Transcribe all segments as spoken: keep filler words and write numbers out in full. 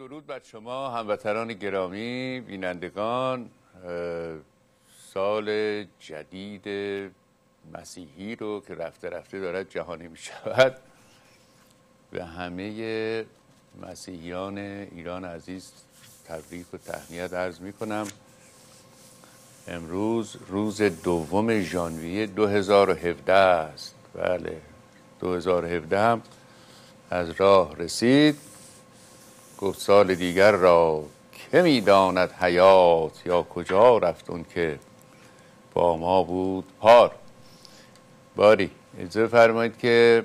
درود بر شما هموطنان گرامی بینندگان. سال جدید مسیحی رو که رفته رفته دارد جهانی می شود به همه مسیحیان ایران عزیز تبریک و تهنیت عرض می کنم. امروز روز دوم ژانویه دو هزار و هفده است. بله، دو هزار و هفده هم از راه رسید. گفت سال دیگر را که میداند حیات، یا کجا رفت اون که با ما بود پار. باری اجازه فرمایید که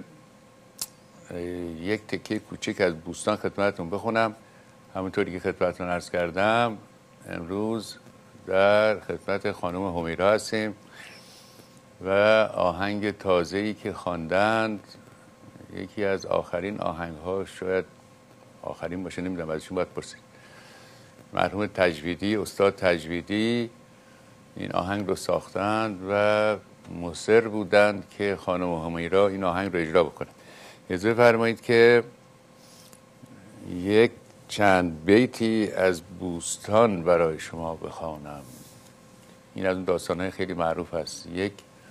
یک تکه کوچک از بوستان خدمتتون بخونم. همونطوری که خدمتتون عرض کردم امروز در خدمت خانم همیرا هستیم و آهنگ تازه‌ای که خواندند یکی از آخرین آهنگ‌ها، شاید آخرین باشه، نمیدونم، ازشون باید پرسید. مرحوم تجویدی، استاد تجویدی این آهنگ رو ساختند و مصر بودند که خانم همیرا این آهنگ رو اجرا بکنه. اجازه فرمایید که یک چند بیتی از بوستان برای شما بخوانم. این از اون داستان‌های خیلی معروف است. یک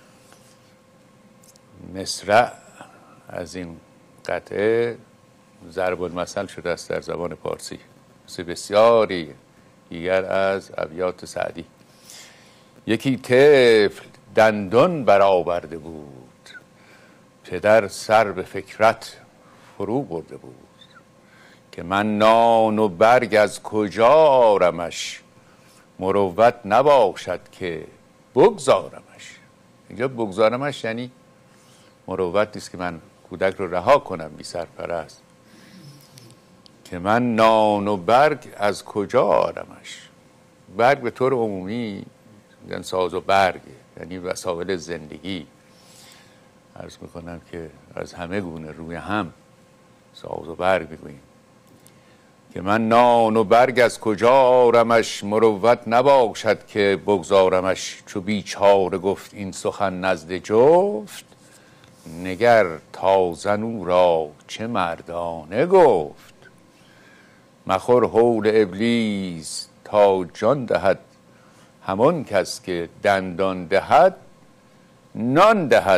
مصرع از این قطعه ضرب المثل شده است در زبان پارسی، مثل بسیاری دیگر از ابیات سعدی. یکی طفل دندان برآورده بود، پدر سر به فکرت فرو برده بود، که من نان و برگ از کجا آرمش، مروت نباشد که بگذارمش. اینجا بگذارمش یعنی مروت نیست که من کودک رو رها کنم بی سرپرست، که من نان و برگ از کجا آرمش. برگ به طور عمومی یعنی ساز و برگ، یعنی وسایل زندگی. عرض میکنم که از همه گونه روی هم ساز و برگ بگوییم. که من نان و برگ از کجا آرمش، مروت نباشد که بگذارمش. چو بیچاره گفت این سخن نزد جفت، نگر تا زن او را چه مردانه گفت. مخور هول ابلیس تا جان دهد، همان کس که دندان دهد نان دهد.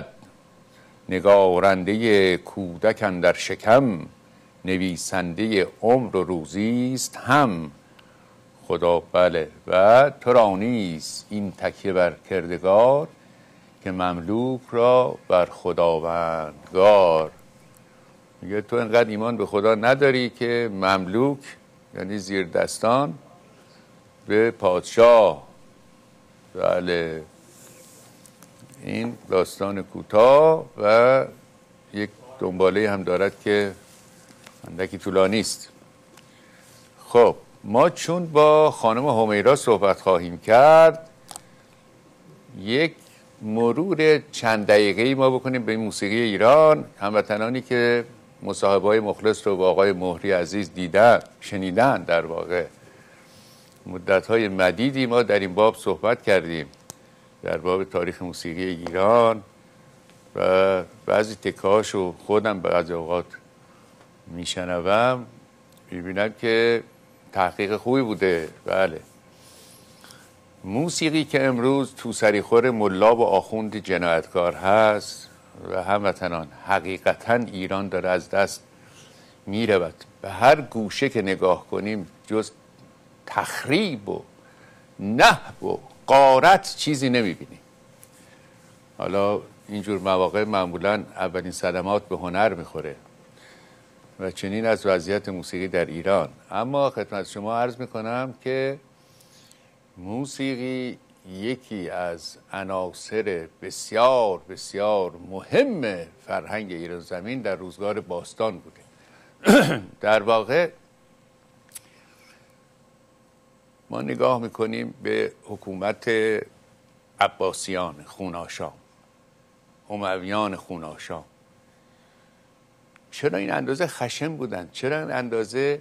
نگارنده کودک اندر شکم، نویسنده عمر و روزیست هم. خدا بله و تو را نیست این تکیه بر کردگار، که مملوک را بر خداوندگار. میگه تو اینقدر ایمان به خدا نداری که مملوک یعنی زیر دستان به پادشاه. بله، این داستان کوتاه و یک دنباله هم دارد که اندکی طولانی است. خب ما چون با خانم همیرا صحبت خواهیم کرد، یک مرور چند دقیقه‌ای ما بکنیم به موسیقی ایران. هموطنانی که مصاحبه‌های مخلص رو با آقای مهری عزیز دیدن، شنیدن، در واقع مدت‌های مدیدی ما در این باب صحبت کردیم، در باب تاریخ موسیقی ایران، و بعضی تکه‌هاشو خودم بعضی اوقات میشنوم میبینم که تحقیق خوبی بوده. بله، موسیقی که امروز تو سریخور ملا و آخوند جنایتکار هست و هموطنان، حقیقتا ایران داره از دست میرود. به هر گوشه که نگاه کنیم جز تخریب و نهب و غارت چیزی نمیبینیم. حالا اینجور مواقع معمولا اولین صدمات به هنر میخوره و چنین از وضعیت موسیقی در ایران. اما خدمت شما عرض میکنم که موسیقی یکی از عناصر بسیار بسیار مهم فرهنگ ایران زمین در روزگار باستان بوده. در واقع ما نگاه میکنیم به حکومت عباسیان خوناشام، امویان خوناشام. چرا این اندازه خشن بودن؟ چرا این اندازه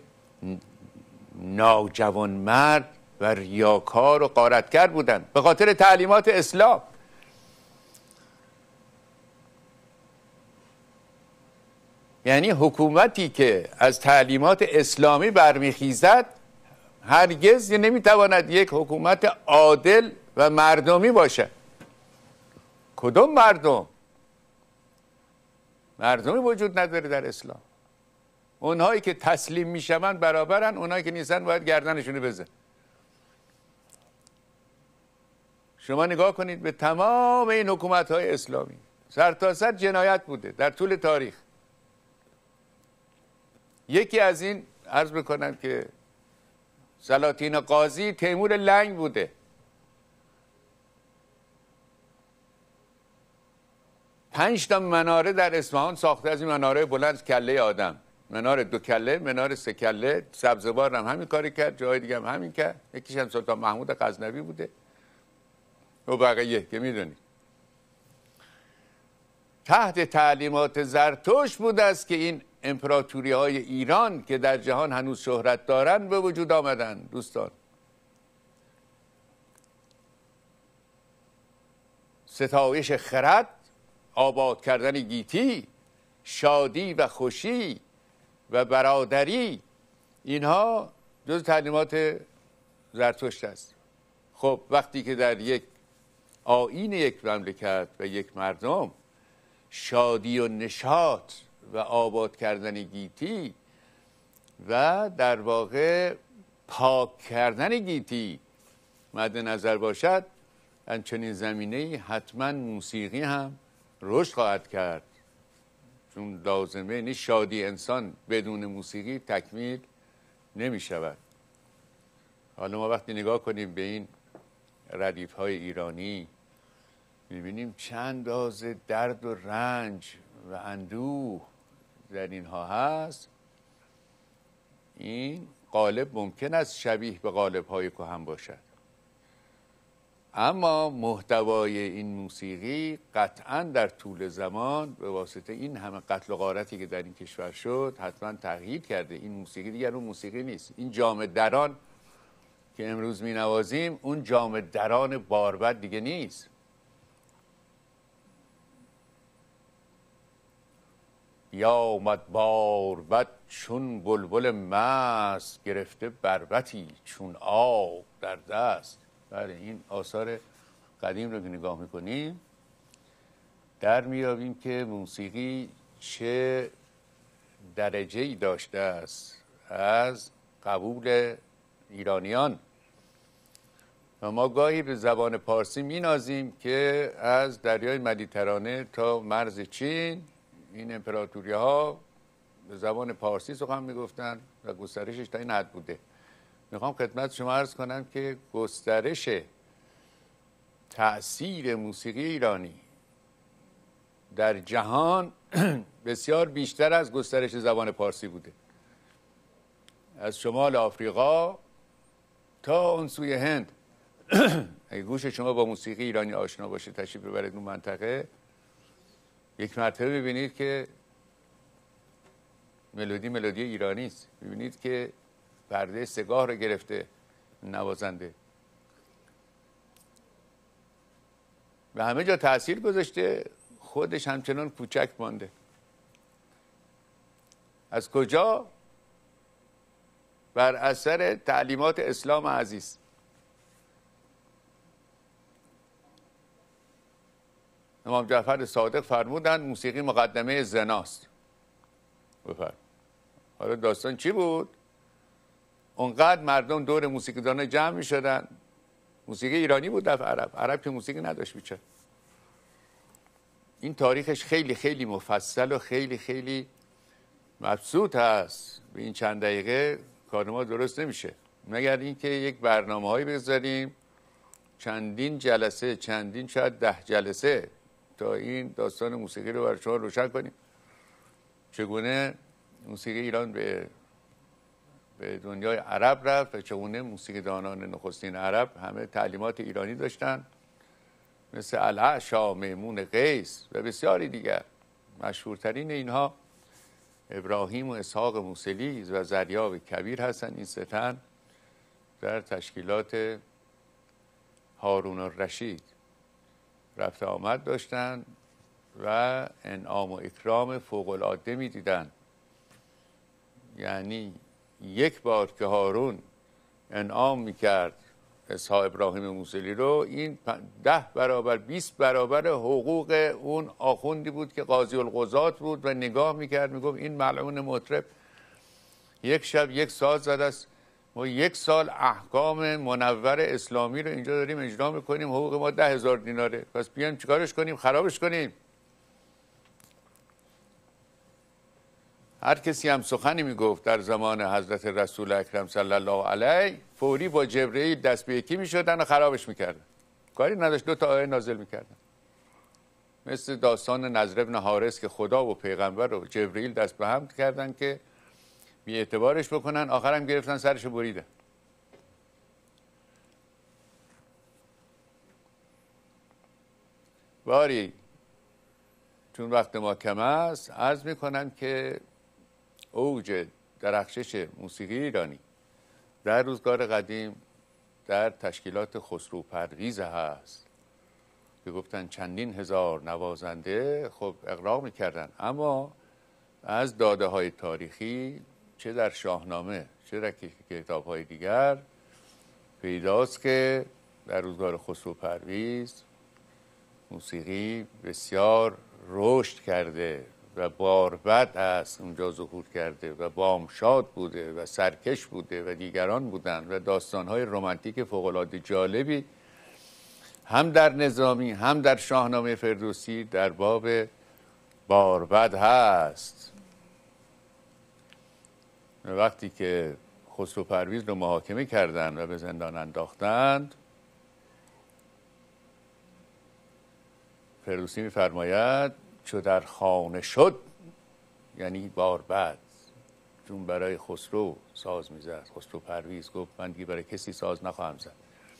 ناجوانمرد و ریاکار و غارتگر بودن؟ به خاطر تعلیمات اسلام. یعنی حکومتی که از تعلیمات اسلامی برمیخیزد هرگز نمیتواند یک حکومت عادل و مردمی باشد. کدوم مردم؟ مردمی وجود نداره در اسلام. اونهایی که تسلیم میشوند برابرن، اونهایی که نیستن باید گردنشونو بزن. شما نگاه کنید به تمام این حکومت‌های اسلامی، سرتاسر جنایت بوده در طول تاریخ. یکی از این عرض بکنم که سلاطین قاضی تیمور لنگ بوده. پنج تا مناره در اصفهان ساخته، از این مناره بلند کله آدم، منار دو کله، منار سه کله. سبزوار هم همین کاری کرد، جای دیگه هم همین کرد. یکیش هم سلطان محمود غزنوی بوده و بقیه که میدونید. تحت تعلیمات زرتشت بود است که این امپراتوری های ایران که در جهان هنوز شهرت دارند به وجود آمدن. دوستان، ستایش خرد، آباد کردن گیتی، شادی و خوشی و برادری، اینها جز تعلیمات زرتشت است. خب وقتی که در یک آیین یک مملکت و یک مردم شادی و نشاط و آباد کردن گیتی و در واقع پاک کردن گیتی مد نظر باشد، همچنین زمینه‌ای حتما موسیقی هم رشد خواهد کرد، چون لازمه نیست شادی انسان بدون موسیقی تکمیل نمی شود. حالا ما وقتی نگاه کنیم به این ردیف های ایرانی میبینیم چند داز درد و رنج و اندوه در اینها هست. این قالب ممکن است شبیه به قالب های کهن باشد، اما محتوای این موسیقی قطعا در طول زمان به واسطه این همه قتل و غارتی که در این کشور شد حتما تغییر کرده. این موسیقی دیگر اون موسیقی نیست. این جام دران که امروز می نوازیم اون جام دران باربد دیگه نیست. یا آمد باربد چون بلبل مست، گرفته بربطی چون آب در دست. بله، این آثار قدیم رو که نگاه میکنیم در میابیم که موسیقی چه درجه‌ای داشته است از قبول ایرانیان. و ما گاهی به زبان پارسی مینازیم که از دریای مدیترانه تا مرز چین این امپراتوری ها به زبان پارسی سخن میگفتن و گسترشش تا این حد بوده. میخوام خدمت شما عرض کنم که گسترش تأثیر موسیقی ایرانی در جهان بسیار بیشتر از گسترش زبان پارسی بوده. از شمال آفریقا تا اون سوی هند اگه گوش شما با موسیقی ایرانی آشنا باشه، تشریف ببرید اون منطقه، یک مرتبه ببینید که ملودی ملودی ایرانی است. ببینید که پرده سگاه رو گرفته نوازنده و همه جا تأثیر گذاشته، خودش همچنان کوچک مانده. از کجا؟ بر اثر تعلیمات اسلام عزیز. امام جعفر صادق فرمودند موسیقی مقدمه زناست. بفرم. حالا داستان چی بود؟ اونقدر مردم دور موسیقیدان جمع می شدن. موسیقی ایرانی بود در عرب. عرب که موسیقی نداشت بیچاره. این تاریخش خیلی خیلی مفصل و خیلی خیلی مبسوط هست. به این چند دقیقه کار ما درست نمیشه، مگر اینکه یک برنامه هایی بذاریم چندین جلسه، چندین شاید ده جلسه تا این داستان موسیقی رو برای شما روشن کنیم. چگونه موسیقی ایران به به دنیای عرب رفت و چگونه موسیقیدانان نخستین عرب همه تعلیمات ایرانی داشتن، مثل الاعشا، میمون قیس و بسیاری دیگر. مشهورترین اینها ابراهیم و اسحاق موصلی و زریاب کبیر هستن. این سه تن در تشکیلات هارون الرشید رفت آمد داشتن و انعام و اکرام فوق‌العاده میدیدن. یعنی یک بار که هارون انعام میکرد اسحاق ابراهیم موصلی رو، این ده برابر بیست برابر حقوق اون آخوندی بود که قاضی القضات بود و نگاه میکرد میگفت این ملعون مطرب یک شب یک ساز زده است، ما یک سال احکام منور اسلامی رو اینجا داریم اجرا میکنیم، حقوق ما ده هزار دیناره، پس بیایم چیکارش کنیم؟ خرابش کنیم. هر کسی هم سخنی میگفت در زمان حضرت رسول اکرم صلی الله علیه، فوری با جبرئیل دست به یکی میشدن و خرابش میکردن، کاری نداشت، دو تا آیه نازل میکردن. مثل داستان نضر بن حارث که خدا و پیغمبر و جبرئیل دست به هم کردن که بی اعتبارش بکنن، آخرم گرفتن سرشو بریدن. باری چون وقت ما کم است عرض میکنم که اوج درخشش موسیقی ایرانی در روزگار قدیم در تشکیلات خسرو پرویز هست که گفتن چندین هزار نوازنده خب اقرار میکردن، اما از داده های تاریخی چه در شاهنامه چه در کتاب های دیگر پیداست که در روزگار خسرو پرویز موسیقی بسیار رشد کرده و باربد است اونجا ظهور کرده و بامشاد بوده و سرکش بوده و دیگران بودن و داستانهای رمانتیک فوق‌العاده جالبی هم در نظامی هم در شاهنامه فردوسی در باب باربد هست. وقتی که خسرو پرویز رو محاکمه کردند و به زندان انداختند، فردوسی می‌فرماید چو در خانه شد، یعنی باربد، چون برای خسرو ساز میزد. خسرو پرویز گفت من دیگه برای کسی ساز نخواهم زد.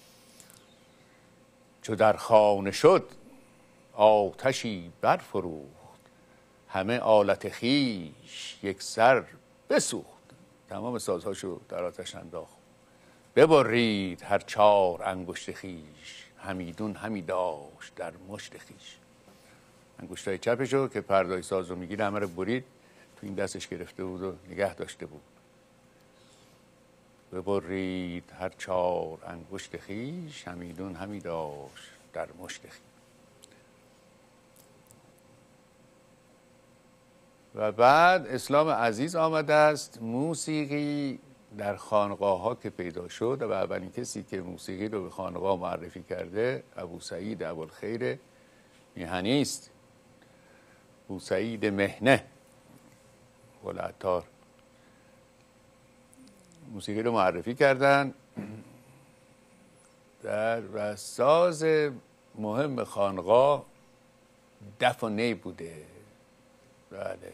چو در خانه شد آتشی برفروخت، همه آلت خویش یک سر بسوخت. تمام سازهاشو در آتش انداخت. ببرید هر چار انگشت خویش، همیدون همی داشت در مشت خویش. انگشتای چپشو که پردای ساز رو میگیره همه رو برید، تو این دستش گرفته بود و نگه داشته بود. ببرید هر چار انگشت خویش، همیدون همی داشت در مشت خویش. و بعد اسلام عزیز آمده است. موسیقی در خانقاه ها که پیدا شد و اولین کسی که موسیقی رو به خانقاه معرفی کرده ابو سعید ابوالخیر میهنی است. ابو سعید مهنه والعطار موسیقی رو معرفی کردن در و ساز مهم خانقاه دف و نی بوده. بله،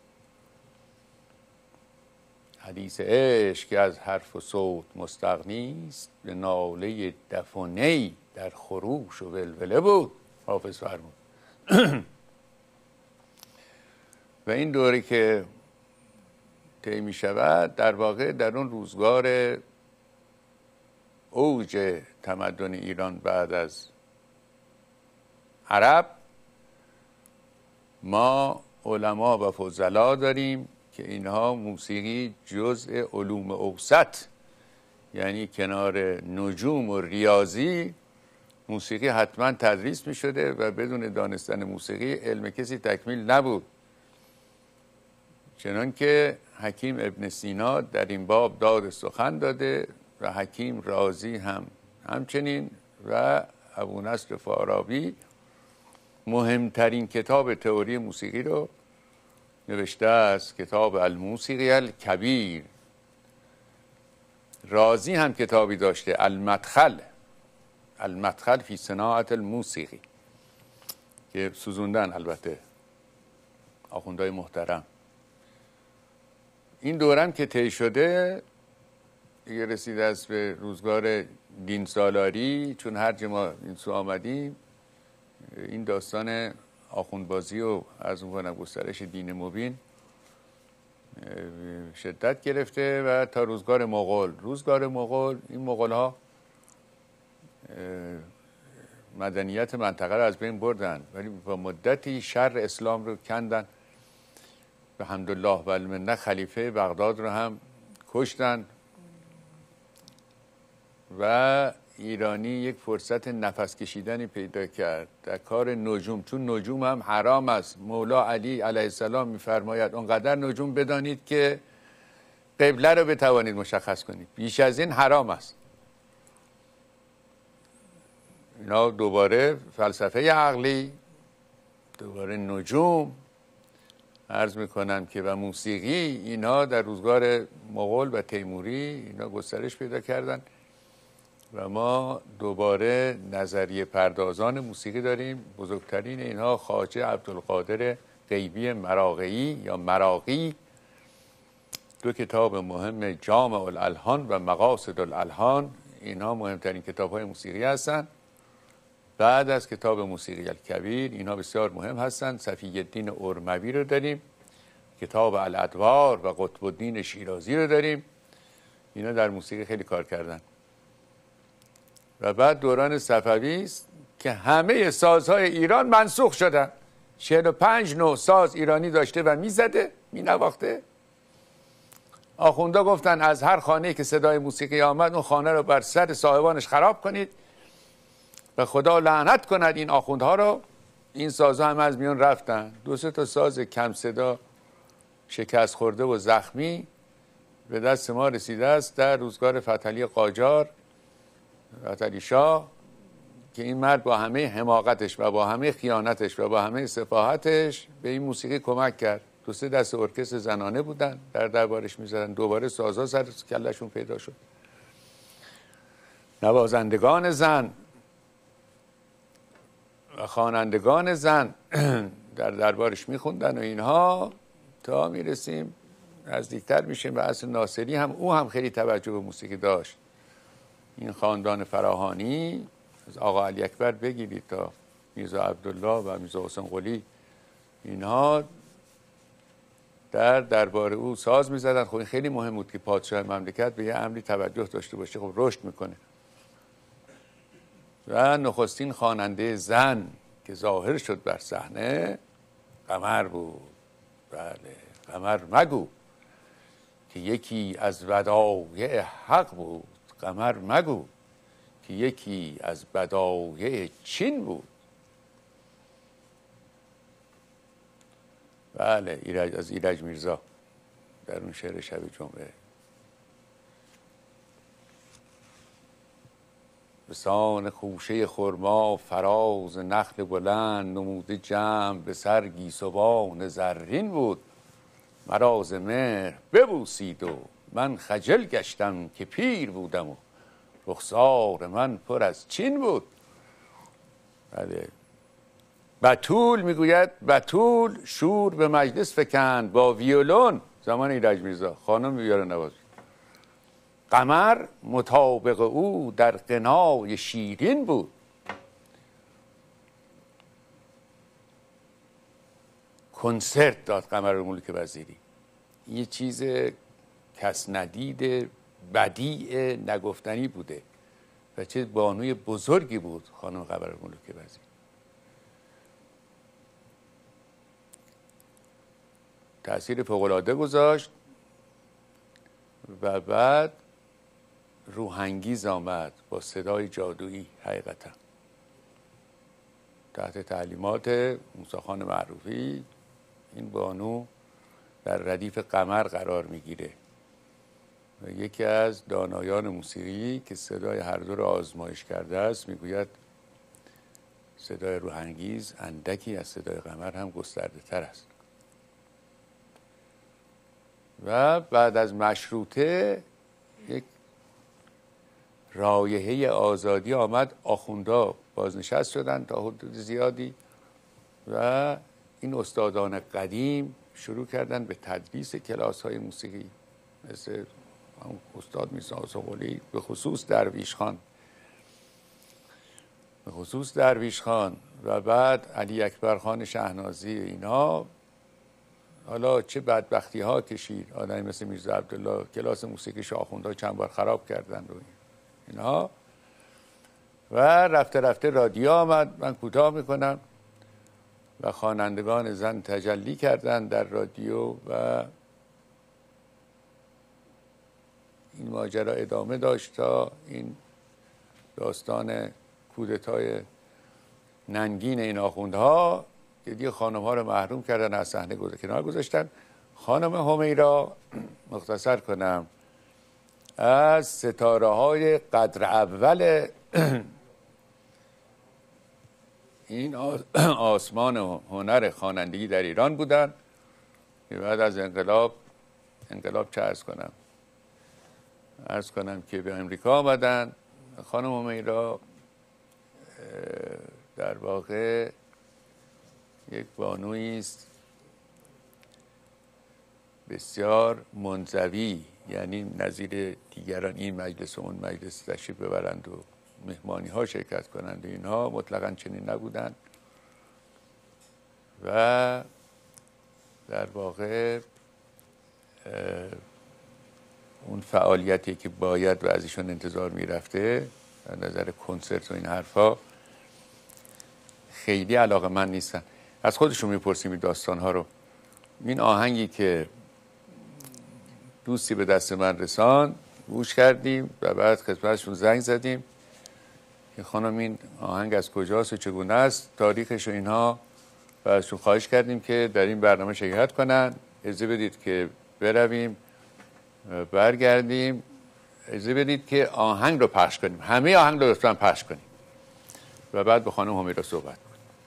حدیث عشق که از حرف و صوت مستغنی است، به ناله دف و نی در خروش و ولوله بود. حافظ فرمود. و این دوره که طی می شود در واقع در اون روزگار اوج تمدن ایران بعد از عرب، ما علما و فضلا داریم که اینها موسیقی جزء علوم اوسط، یعنی کنار نجوم و ریاضی موسیقی حتما تدریس می شده و بدون دانستن موسیقی علم کسی تکمیل نبود. چنانکه حکیم ابن سینا در این باب داد سخن داده و حکیم رازی هم همچنین و ابو نصر فارابی مهمترین کتاب تئوری موسیقی رو نوشته است، کتاب الموسیقی الکبیر. رازی هم کتابی داشته، المدخل المدخل فی صناعت الموسیقی، که سوزوندن البته آخوندهای محترم. این دورم که طی شده دیگه رسیده است به روزگار دین سالاری، چون هر جا ما این سو آمدیم این داستان آخوندبازی و از اون گسترش دین مبین شدت گرفته و تا روزگار مغول. روزگار مغول این مغول ها مدنیت منطقه رو از بین بردن، ولی با مدتی شر اسلام رو کندن. به حمدالله و المنه خلیفه بغداد رو هم کشتن و ایرانی یک فرصت نفس کشیدنی پیدا کرد در کار نجوم، چون نجوم هم حرام است. مولا علی علیه السلام میفرماید اونقدر نجوم بدانید که قبله رو بتوانید مشخص کنید، بیش از این حرام است. اینا دوباره فلسفه عقلی، دوباره نجوم، عرض میکنم که و موسیقی، اینا در روزگار مغول و تیموری اینا گسترش پیدا کردن و ما دوباره نظریه پردازان موسیقی داریم. بزرگترین اینها خواجه عبدالقادر غیبی مراغی یا مراغی، دو کتاب مهم جامع الالحان و مقاصد الالحان، اینها مهمترین کتاب های موسیقی هستند. بعد از کتاب موسیقی الکبیر اینها بسیار مهم هستند. صفی الدین ارموی رو داریم، کتاب الادوار و قطب الدین شیرازی رو داریم، اینا در موسیقی خیلی کار کردن. و بعد دوران صفوی است که همه سازهای ایران منسوخ شدن. چهل و پنج نوع ساز ایرانی داشته و میزده، مینواخته. آخوندا گفتن از هر خانه‌ای که صدای موسیقی آمد اون خانه رو بر سر صاحبانش خراب کنید و خدا لعنت کند این آخوندها رو. این سازها هم از میان رفتن. دو سه تا ساز کم صدا شکست خورده و زخمی به دست ما رسیده است در روزگار فتحعلی قاجار، فتحعلی شاه، که این مرد با همه حماقتش و با همه خیانتش و با همه سفاهتش به این موسیقی کمک کرد. دو سه دست ارکستر زنانه بودن در دربارش می‌زدن، دوباره سازها سر کلشون پیدا شد. نوازندگان زن و خوانندگان زن در دربارش میخوندن و اینها، تا میرسیم نزدیکتر میشیم به عصر ناصری. هم او هم خیلی توجه به موسیقی داشت. این خاندان فراهانی از آقا علی اکبر بگیرید تا میرزا عبدالله و میرزا حسین قلی، اینها در دربار او ساز میزدن. خب این خیلی مهم بود که پادشاه مملکت به یه امری توجه داشته باشه، خب رشد میکنه. و نخستین خواننده زن که ظاهر شد بر صحنه قمر بود. بله، قمر مگو که یکی از ودایع حق بود، قمر مگو که یکی از بدایع چین بود. بله، ایرج، از ایرج میرزا در اون شعر شب جمعه. بسان خوشه خرما فراز نخل بلند، نموده جمع به سر گیسوان زرین بود. مرا ز مهر ببوسید و من خجل گشتم که پیر بودم و رخسار من پر از چین بود. بله. بتول میگوید بتول شور به مجلس فکند با ویولون، زمان ایرج میرزا خانم بیاره نواز. قمر مطابق او در غنای شیرین بود. کنسرت داد قمر ملک وزیری. یه چیز کس ندید بدیع نگفتنی بوده و چه بانوی بزرگی بود خانم قمر ملک وزیری. تأثیر فوق‌العاده گذاشت و بعد روحانگیز آمد با صدای جادویی. حقیقتا تحت تعلیمات موسی خان معروفی این بانو در ردیف قمر قرار میگیره و یکی از دانایان موسیقی که صدای هر دو را آزمایش کرده است میگوید صدای روحانگیز اندکی از صدای قمر هم گسترده تر است. و بعد از مشروطه یک رایحه آزادی آمد، آخوندا بازنشست شدن تا حدود زیادی و این استادان قدیم شروع کردن به تدریس کلاس های موسیقی، مثل استاد میرزا حسین قلی، به خصوص درویش خان به خصوص درویش خان و بعد علی اکبر خان شهنازی. اینا حالا چه بدبختی ها کشید، آدمی مثل میرزا عبدالله کلاس موسیقی آخوندها چند بار خراب کردن و اینا، و رفته رفته رادیو آمد. من کوتاه میکنم و خوانندگان زن تجلی کردند در رادیو و این ماجرا ادامه داشت تا این داستان کودتای ننگین این آخوندها که دیگه خانم ها رو محروم کردن، از صحنه کنار گذاشتن. خانم همیرا، مختصر کنم، از ستاره های قدر اول این آسمان و هنر خوانندگی در ایران بودن که بعد از انقلاب انقلاب چه عرض کنم عرض کنم که به امریکا آمدن. خانم همیرا در واقع یک بانویی است بسیار منزوی، یعنی نظیر دیگران این مجلس و اون مجلس تشریف ببرند و مهمانی ها شرکت کنند و اینها مطلقا چنین نبودند و در واقع اون فعالیتی که باید و از ایشون انتظار میرفته در نظر کنسرت و این حرفا خیلی علاقه من نیستن. از خودشون میپرسیم این داستان ها رو. این آهنگی که دوستی به دست من رسان گوش کردیم و بعد خدمتشون زنگ زدیم که خانم این آهنگ از کجاست و چگونه است، تاریخش و اینها، و ازشون خواهش کردیم که در این برنامه شرکت کنن. اجازه بدید که برویم برگردیم. اجازه بدید که آهنگ رو پخش کنیم، همه آهنگ رو لطفاً پخش کنیم و بعد با خانم همیرا صحبت کنیم.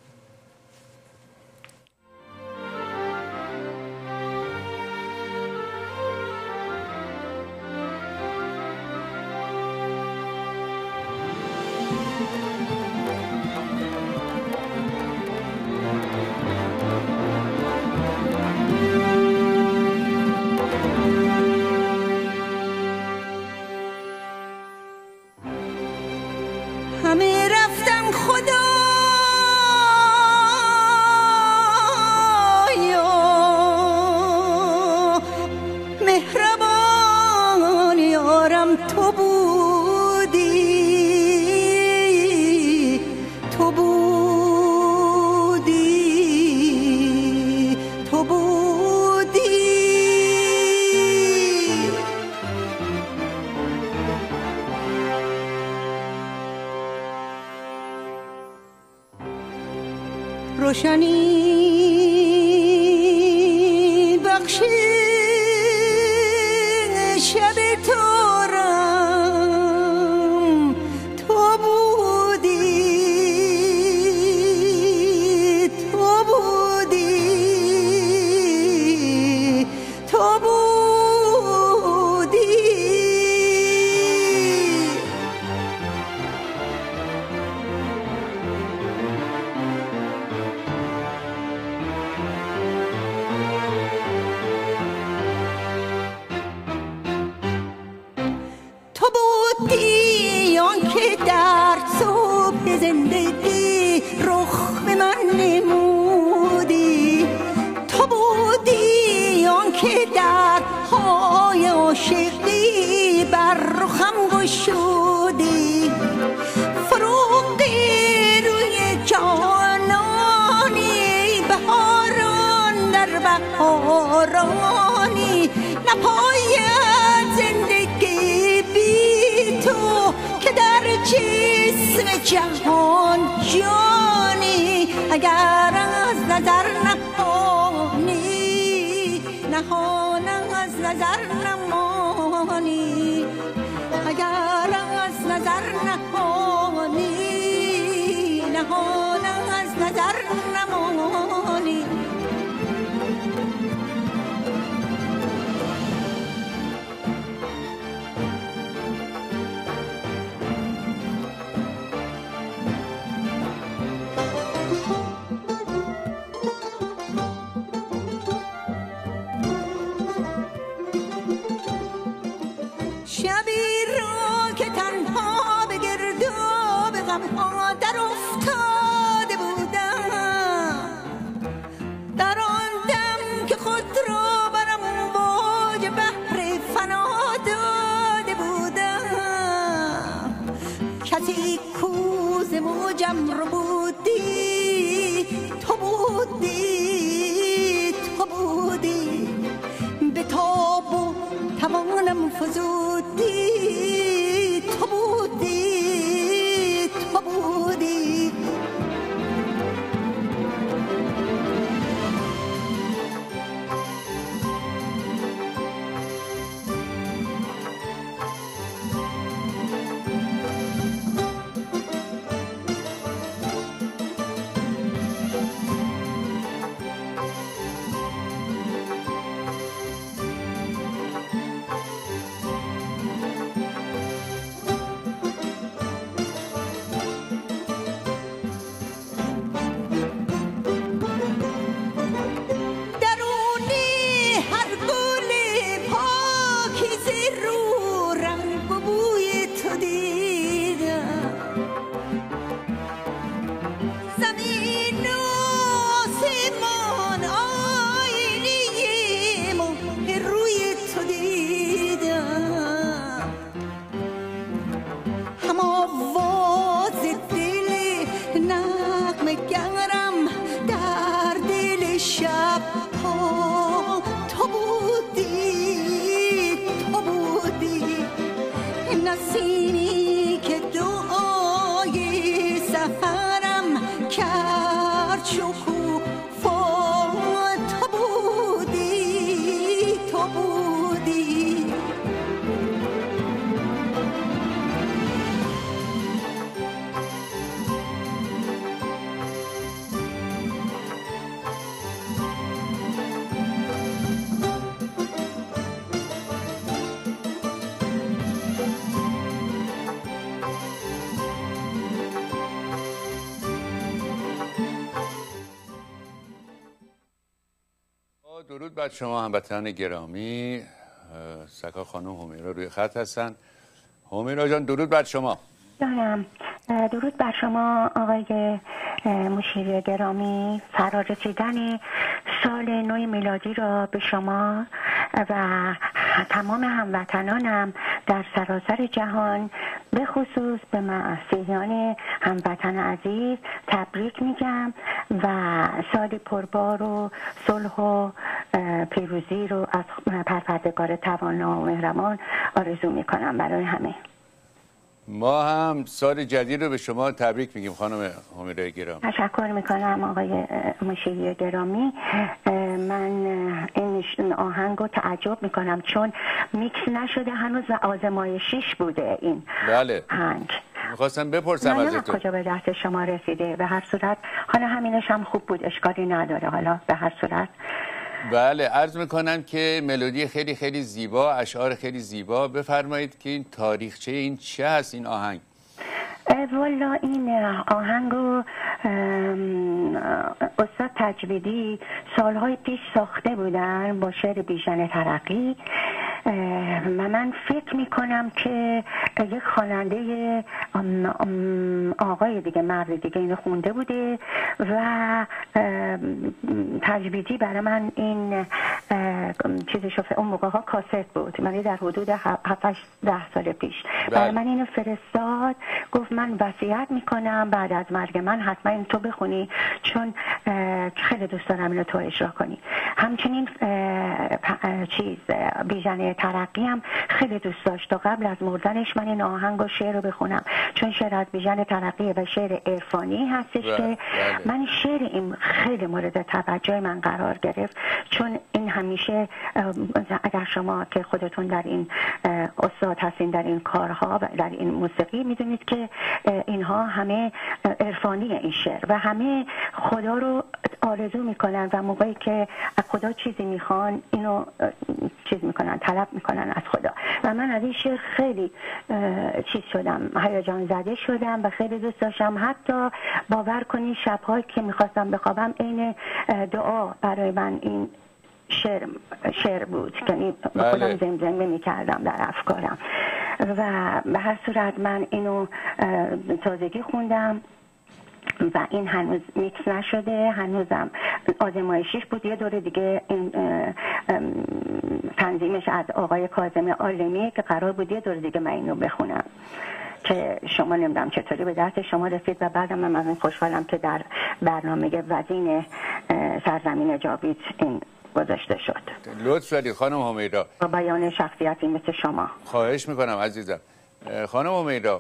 همه رفتن خدایا، مهربان یارم تو بودی، تو بودی، تو بودی. روشنی بخشی شب تارم تو بودی، تو بودی، تو بودی. تو بودی آنکه در صبح زندگی رخ به من نمودی، تو بودی آنکه در های عاشقی بر رخم گشودی. فروغی روی جانانی، بهاران در بهارانی، نپاید زندگی بی تو که در جسم جهان جانی. اگر از نظر نمانی، نهان از نظر نمانی، اگر از نظر نمانی، نهان از نظر نمانی. شبی را که تنها به گرداب غمها در افتاده بودم، رنجم رو بودی، تو بودی، تو بودی، به تاب و توانم فزودی، تو بودی، تو بودی. نسیمی که دعای سفرم کرد شکوفا، تو بودی، تو بودی. درود بر شما هموطنان گرامی. سکا خانم همیرا روی خط هستن. همیرا جان درود بر شما. جانم درود بر شما آقای مشیری گرامی. فرارسیدن سال نو میلادی را به شما و تمام هموطنانم در سراسر جهان به خصوص به مسیحیان هموطن عزیز تبریک میگم و سال پربار و صلح و پیروزی رو از پروردگار توانا و مهربان آرزو میکنم برای همه. ما هم سال جدید رو به شما تبریک میگیم خانم همیرا گرامی. تشکر میکنم آقای مشیری گرامی. من این آهنگ رو تعجب میکنم چون میکس نشده هنوز و آزمایشیش بوده این بله. آهنگ. میخواستم بپرسم ازتون کجا به دست شما رسیده. به هر صورت حالا همینش هم خوب بود، اشکالی نداره. حالا به هر صورت بله عرض میکنم که ملودی خیلی خیلی زیبا، اشعار خیلی زیبا. بفرمایید که این تاریخچه این چه هست این آهنگ؟ والا این آهنگ رو استاد تجویدی سالهای پیش ساخته بودن با شعر بیژن ترقی و من فکر میکنم که یک خواننده آقای دیگه مرد دیگه اینو خونده بوده و تجویدی برای من این چیزی شفه اون موقع ها کاست بود، من در حدود هفت ده سال پیش برای من اینو فرستاد، گفت من وصیت میکنم بعد از مرگ من حتما این تو بخونی چون خیلی دوست دارم اینو تو اجرا کنی. همچنین چیز بیژن ترقی هم خیلی دوست داشت و قبل از مردنش من این آهنگ و شعر رو بخونم چون شعر از بیژن ترقی و شعر عرفانی هستش که من شعر این خیلی مورد توجه من قرار گرفت چون این همیشه اگر شما که خودتون در این استاد هستین در این کارها و در این موسیقی میدونید که اینها همه عرفانی این شعر و همه خدا رو آرزو میکنن و موقعی که از خدا چیزی میخوان اینو چیز میکنن، طلب میکنن از خدا و من از این شعر خیلی چیز شدم، هیجان زده شدم و خیلی دوست داشتم. حتی باور کنی شب‌هایی که میخواستم بخوابم عین دعا برای من این شعر شعر بود که یعنی به خودم زمزمه میکردم در افکارم و به هر صورت من اینو تازگی خوندم و این هنوز میکس نشده، هنوزم آزمایشیش بود. یه دوره دیگه این تنظیمش از آقای کاظم عالمی که قرار بود یه دوره دیگه من اینو بخونم که شما نمیدونم چطوری به دست شما رسید و بعدم من از این خوشحالم که در برنامه وزین سرزمین جاوید این گذاشته شد. لطف داری خانم همیرا، با بیان شخصیتی مثل شما. خواهش میکنم عزیزم. خانم همیرا،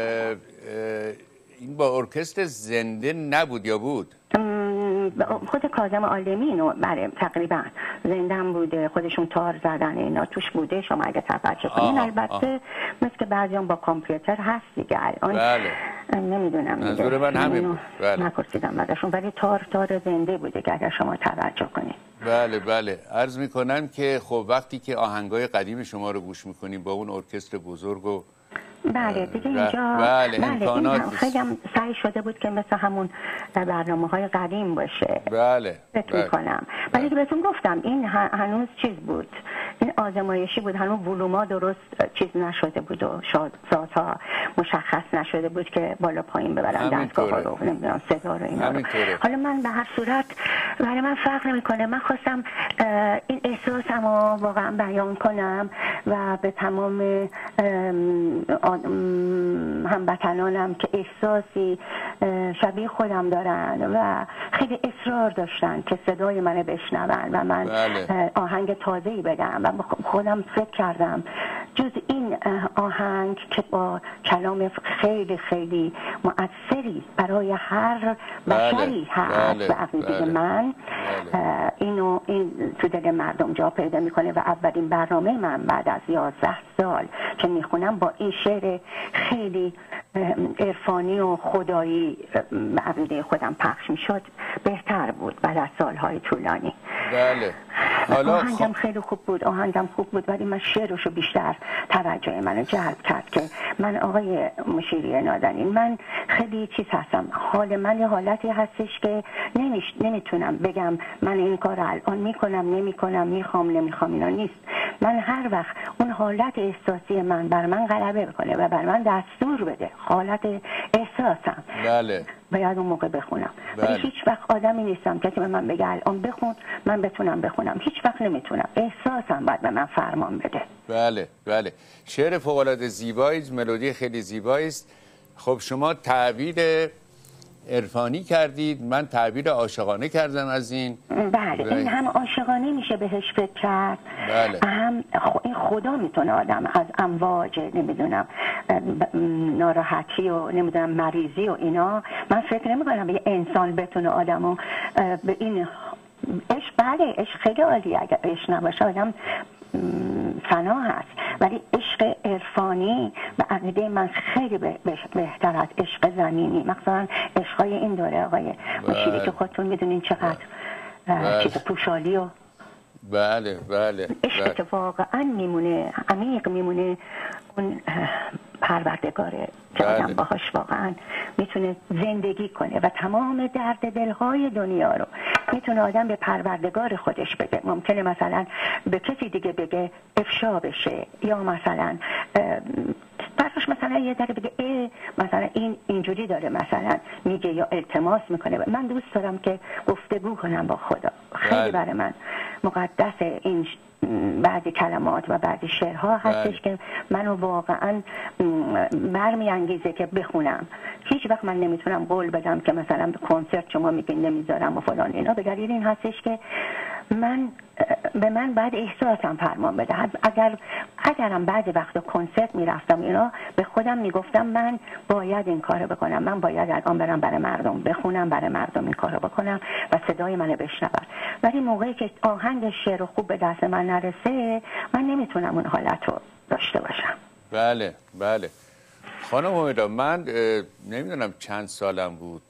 این با ارکستر زنده نبود یا بود؟ خود کاظم عالمی اینو بله تقریبا زنده هم بوده، خودشون تار زدن اینا توش بوده. شما اگه توجه کنین البته مثل که بعضیان با کامپیوتر هست دیگه الان. بله. نمیدونم منظور من همین بله. نپرسیدم ازشون ولی تار تار زنده بوده که اگر شما توجه کنین. بله بله. عرض میکنم که خب وقتی که آهنگای قدیم شما رو گوش میکنیم با اون ارکستر بزرگ و بله دیگه اینجا بله, بله امکانات خیلی هم سعی شده بود که مثل همون برنامه های قدیم باشه. بله فکر بله. میکنم ولی که بهتون گفتم این هنوز چیز بود، این آزمایشی بود، هنوز ولوما درست چیز نشده بود و سازها مشخص نشده بود که بالا پایین ببرن دستگاه ها رو نمیدونم صدا رو اینا رو. حالا من به هر صورت برای من فرق نمیکنه، من خواستم این احساسم رو واقعا بیان کنم و به تمام هموطنانم که احساسی شبیه خودم دارن و خیلی اصرار داشتن که صدای منو بشنون و من بله. آهنگ تازه‌ای بدم و خودم فکر کردم جز این آهنگ که با کلام خیلی خیلی مؤثری برای هر بشری هست به عقیده من بله. اینو این تو دل مردم جا پیدا میکنه و اولین برنامه من بعد از یازده سال که میخونم با این شعر خیلی عرفانی و خدایی به عقیده خودم پخش میشد بهتر بود بعد از سالهای طولانی. بله. حالا آهنگم خیلی خوب بود، آهنگم خوب بود ولی من شعرشو بیشتر توجه منو جلب کرد که من آقای مشیری نازنین من خیلی چیز هستم، حال من یه حالتی هستش که نمیش نمیتونم بگم من این کار الان میکنم نمیکنم میخوام نمیخوام اینا نیست. من هر وقت اون حالت احساسی من بر من غلبه بکنه و بر من دستور بده حالت احساسم بله باید اون موقع بخونم. بله. ولی هیچ وقت آدمی نیستم که به من بگه الان بخون من بتونم بخونم، هیچ وقت نمیتونم، احساسم باید به من فرمان بده. بله بله. شعر فوق‌العاده زیبایی است، ملودی خیلی زیبایی است. خب شما تعبیر عرفانی کردید، من تعبیر عاشقانه کردم از این. بله این هم عاشقانه میشه بهش فکر کرد بله. هم این خدا میتونه آدم از امواج نمیدونم ناراحتی و نمیدونم مریضی و اینا، من فکر نمیکنم یه انسان بتونه آدمو به این عشق. بله عشق خیلی عالیه، اگر عشق نباشه آدم فنا هست، ولی عشق عرفانی به عقیده من خیلی بهتر از عشق زمینی، مثلا عشقای این دوره آقای مشیری که خودتون میدونین چقدر چیز پوشالی و بله بله عشق که واقعا میمونه عمیق میمونه اون پروردگاره که بله. آدم باهاش واقعا میتونه زندگی کنه و تمام درد دلهای دنیا رو میتونه آدم به پروردگار خودش بگه. ممکنه مثلا به کسی دیگه بگه افشا بشه یا مثلا براش مثلا یه ذره بگه ای مثلا این اینجوری داره مثلا میگه یا التماس میکنه. من دوست دارم که گفتگو کنم با خدا. خیلی برای من مقدس این بعضی کلمات و بعضی شعرها هستش که منو واقعا برمیانگیزه که بخونم. هیچ وقت من نمیتونم قول بدم که مثلا کنسرت شما میگین نمیذارم و فلان اینا، به دلیل این هستش که من به من بعد احساسم فرمان بده. اگر اگرم بعضی وقتا کنسرت میرفتم اینا به خودم میگفتم من باید این کارو بکنم، من باید الان برم برای مردم بخونم، برای مردم این کارو بکنم و صدای منو بشنون. ولی موقعی که آهنگ شعر خوب به دست من نرسه من نمیتونم اون حالت رو داشته باشم. بله بله. خانم همیرا من نمیدونم چند سالم بود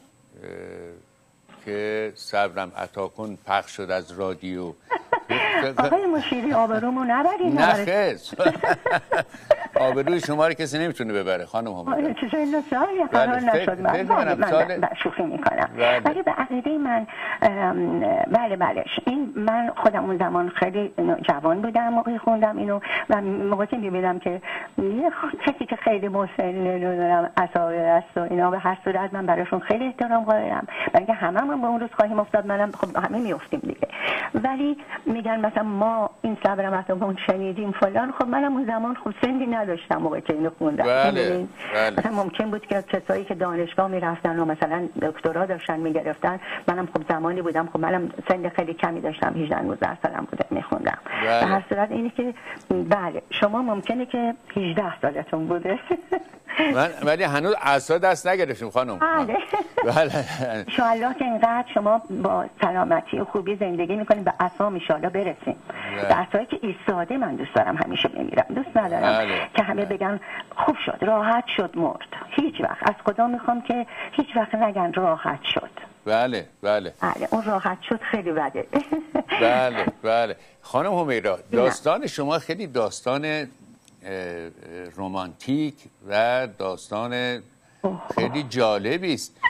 که صبرم عطا کن پخش شد از رادیو. آقای مشیری آبرومو نبرید. نه خیر آبروی شما رو کسی نمیتونه ببره خانم همیرا. چیزا اینو سالی قرار نشد. من من شوخی میکنم ولی به عقیده من بله بله این من خودم اون زمان خیلی جوان بودم موقعی خوندم اینو و موقعی میبینم که یه کسی که خیلی مسن دارم عصبی است و اینا به هر صورت من براشون خیلی احترام قائلم، بلکه هممون به اون روز خواهیم افتاد، منم خب همه میافتیم دیگه. ولی میگن مثلا ما این صبرم عطا کن شنیدیم فلان، خب منم اون زمان خب سنی نداشتم موقع که اینو خوندم. بله بله. مثلا ممکن بود که کسایی که دانشگاه میرفتن و مثلا دکترا داشتن میگرفتن، منم خب زمانی بودم خب منم سن خیلی کمی داشتم، هجده نوزده سالم بوده میخوندم. بله. به هر صورت اینه که بله شما ممکنه که هجده سالتون بوده من ولی هنوز عصا دست نگرفتیم خانم. بله. بله. انشاءالله که اینقدر شما با سلامتی و خوبی زندگی میکنیم به عصا انشاءالله برسیم. به عصایی که ایستاده من دوست دارم همیشه بمیرم، دوست ندارم بله. که همه بگن خوب شد راحت شد مرد. هیچ وقت از خدا میخوام که هیچ وقت نگن راحت شد. بله بله. بله اون راحت شد خیلی بده. بله بله. خانم همیرا داستان شما خیلی داستان رمانتیک و داستان خیلی جالبی است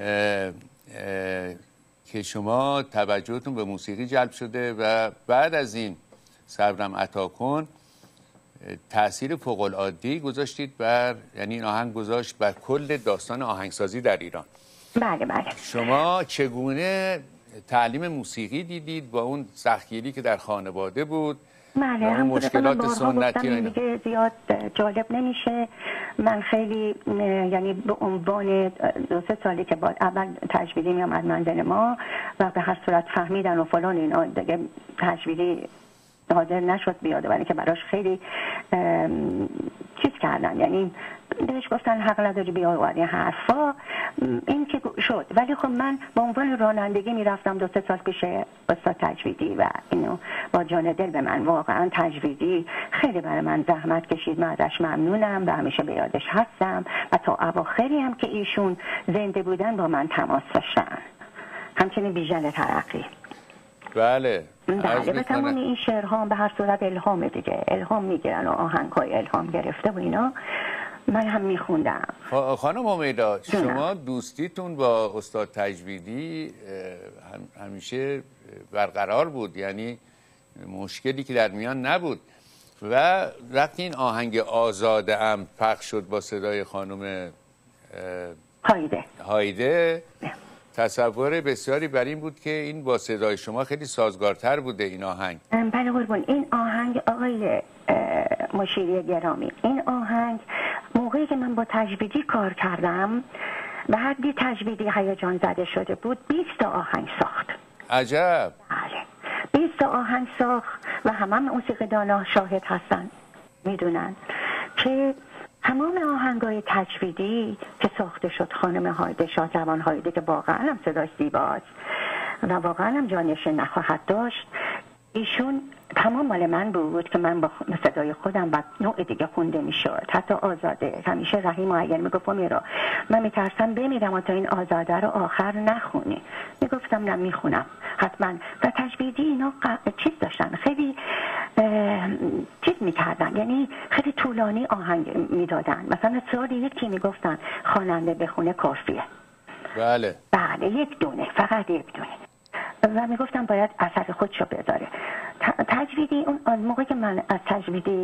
که شما توجهتون به موسیقی جلب شده و بعد از این صبرم عطا کن تأثیر فوق العاده گذاشتید بر، یعنی این آهنگ گذاشت بر کل داستان آهنگسازی در ایران. بله بله. شما چگونه تعلیم موسیقی دیدید با اون سختگیری که در خانواده بود؟ بله اون مشکلات سنتی و دیگه زیاد جالب نمیشه. من خیلی یعنی به عنوان دو سه سالی که بعد اول تجویدی می آمد منزل ما و به هر صورت فهمیدن و فلان اینا دیگه تجویدی حاضر نشد بیاد، ولی که براش خیلی چیز کردن، یعنی بهش گفتن حق نداری بیا این حرفا، این که شد. ولی خب من با عنوان رانندگی میرفتم دو سه سال پیش استاد تجویدی و اینو با جان دل به من واقعا تجویدی خیلی برای من زحمت کشید، من ازش ممنونم و همیشه به یادش هستم و تا اواخری هم که ایشون زنده بودن با من تماس داشتن، همچنین بیژن ترقی. بله بله به تمام این شعرها به هر صورت الهام دیگه، الهام میگیرن و آهنگ‌های الهام گرفته و اینا من هم میخوندم. خانم همیرا شما دوستیتون با استاد تجویدی هم همیشه برقرار بود، یعنی مشکلی که در میان نبود و وقتی این آهنگ آزاده ام پخش شد با صدای خانم هایده هایده تصور بسیاری بر این بود که این با صدای شما خیلی سازگارتر بوده این آهنگ. بله قربون. این آهنگ آقای مشیری گرامی، این آهنگ موقعی که من با تجویدی کار کردم به حدی تجویدی هیجان زده شده بود، بیست تا آهنگ ساخت. عجب. بله بیست تا آهنگ ساخت و همه موسیقیدانا شاهد هستن میدونن که تمام آهنگای تجویدی که ساخته شد خانم هایده، شاهجوان هایده که واقعا هم صداش زیباست و واقعا هم جانش نخواهد داشت، ایشون تمام مال من بود که من با صدای خودم و نوع دیگه خونده میشد. حتی آزاده همیشه رحیم معین میگفت میرا من میترسم بمیرم و تا این آزاده رو آخر نخونی. میگفتم نه میخونم حتما. و تجویدی اینا چیز داشتن، خیلی چیز میکردن، یعنی خیلی طولانی آهنگ میدادن. مثلا سال یکی میگفتن خواننده بخونه کافیه. بله بله یک دونه، فقط یک دونه. و میگفتم باید اثر خودشو بذاره. تجویدی اون موقع که من از تجویدی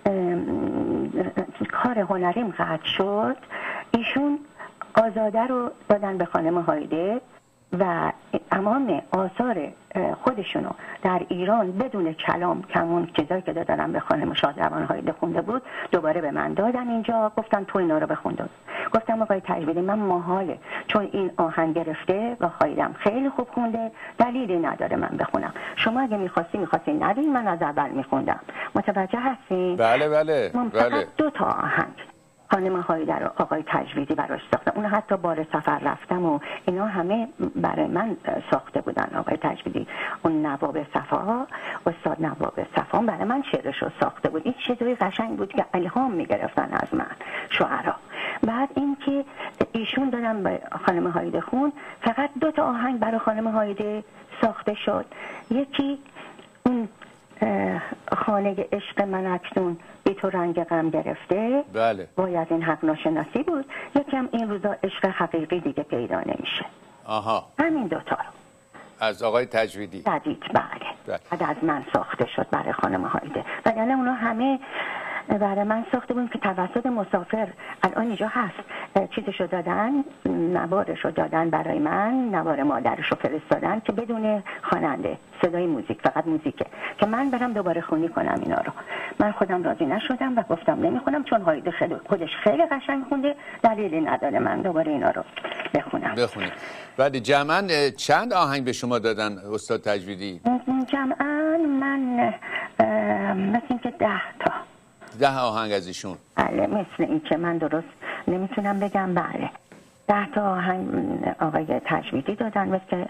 کار هنریم قطع شد، ایشون آزاده رو دادن به خانم هایده و تمام آثار خودشونو در ایران بدون کلام کمون چیزایی که دادن به خانم شاهجوان هایده خونده بود دوباره به من دادن اینجا، گفتن تو اینا رو بخون. گفتم آقای تجویدی من محاله، چون این آهنگ گرفته و هایدم خیلی خوب خونده، دلیلی نداره من بخونم. شما اگه میخواستی میخواستی ندین، من از اول میخوندم. متوجه هستین؟ بله بله بله. دو تا آهنگ خانم هایده رو آقای تجویدی براش ساختم. اون حتی بار سفر رفتم و اینا همه برای من ساخته بودن آقای تجویدی. اون نواب صفا، استاد نواب صفا برای من شعرش رو ساخته بود. این چیزای قشنگ بود که الهام میگرفتن از من شعرا. بعد اینکه ایشون دادم به خانم هایده خون، فقط دو تا آهنگ برای خانم هایده ساخته شد. یکی اون خانه عشق من اکنون بی تو رنگ غم گرفته، بله باید این حق ناشناسی بود. یکم این روزا عشق حقیقی دیگه پیدا نمیشه. آها همین دوتا رو از آقای تجویدی جدید بله بعد از من ساخته شد برای خانم هایده. و یعنی اونا همه برای من ساخته بود که توسط مسافر الان اینجا هست، چیزشو دادن، نوارشو دادن برای من، نوار مادرشو فرستادن که بدون خواننده، صدای موزیک، فقط موزیکه، که من برم دوباره خونی کنم اینا رو. من خودم راضی نشدم و گفتم نمیخونم، چون هایده خیلی خودش خیلی قشنگ خونده، دلیلی نداره من دوباره اینا رو بخونم. بخونید. بعد جمعاً چند آهنگ به شما دادن استاد تجویدی؟ جمعاً من مثل اینکه ده تا ده آهنگ از ایشون. بله، مثل این که من درست نمیتونم بگم. بله، ده تا آهنگ آقای تجویدی دادن، مثل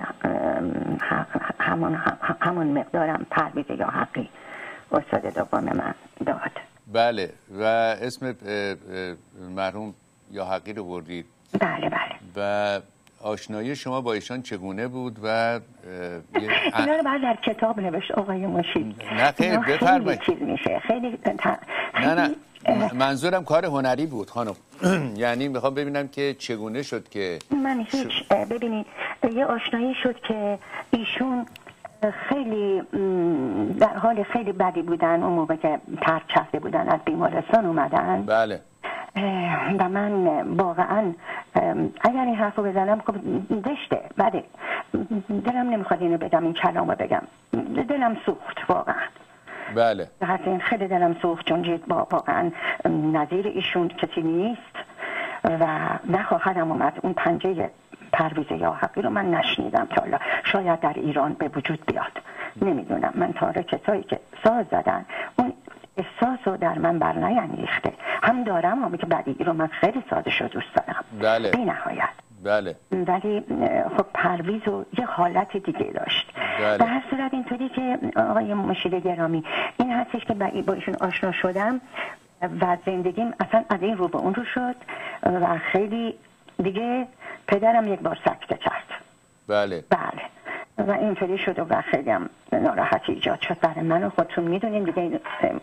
همون همون مقدارم پرویز یا حقی استاد دوم من داد. بله، و اسم مرحوم یا حقی رو بردید. بله بله. و آشنایی شما با ایشان چگونه بود؟ و اینا رو بعد در کتاب نوشت آقای مشید. نه خیر، بفرمایید. خیلی چیز میشه، خیلی تا... نه نه منظورم کار هنری بود خانم. یعنی میخوام ببینم که چگونه شد که من هیچ ببینید یه آشنایی شد که ایشون خیلی در حال خیلی بدی بودن اون موقع که ترک کرده بودن، از بیمارستان اومدن. بله. و من واقعا اگر این حرفو بزنم خب دشته، بله دلم نمیخواد اینو بگم، این کلامو بگم، دلم سوخت واقعا. بله. این خیلی دلم سوخت، چون جید با واقعا نظیر ایشون کسی نیست و نخواهدم اومد اون پنجه پرویز یا حقی رو من نشنیدم تا حالا، شاید در ایران به وجود بیاد، نمیدونم. من تاره کسایی که ساز زدن اون احساس رو در من بر نیانگیخته، هم دارم هم که بعدی رو من خیلی سازش رو دوست دارم. بله. بی نهایت. بله. ولی خب پرویز رو یه حالت دیگه داشت. بله. به هر صورت اینطوری که آقای مشید گرامی این هستش که با ایشون آشنا شدم و زندگیم اصلا از این رو به اون رو شد و خیلی دیگه پدرم یک بار سکته کرد. بله. بله. و اینطوری شد و خیلی هم ناراحتی ایجاد شد برای من و خودتون میدونین دیگه.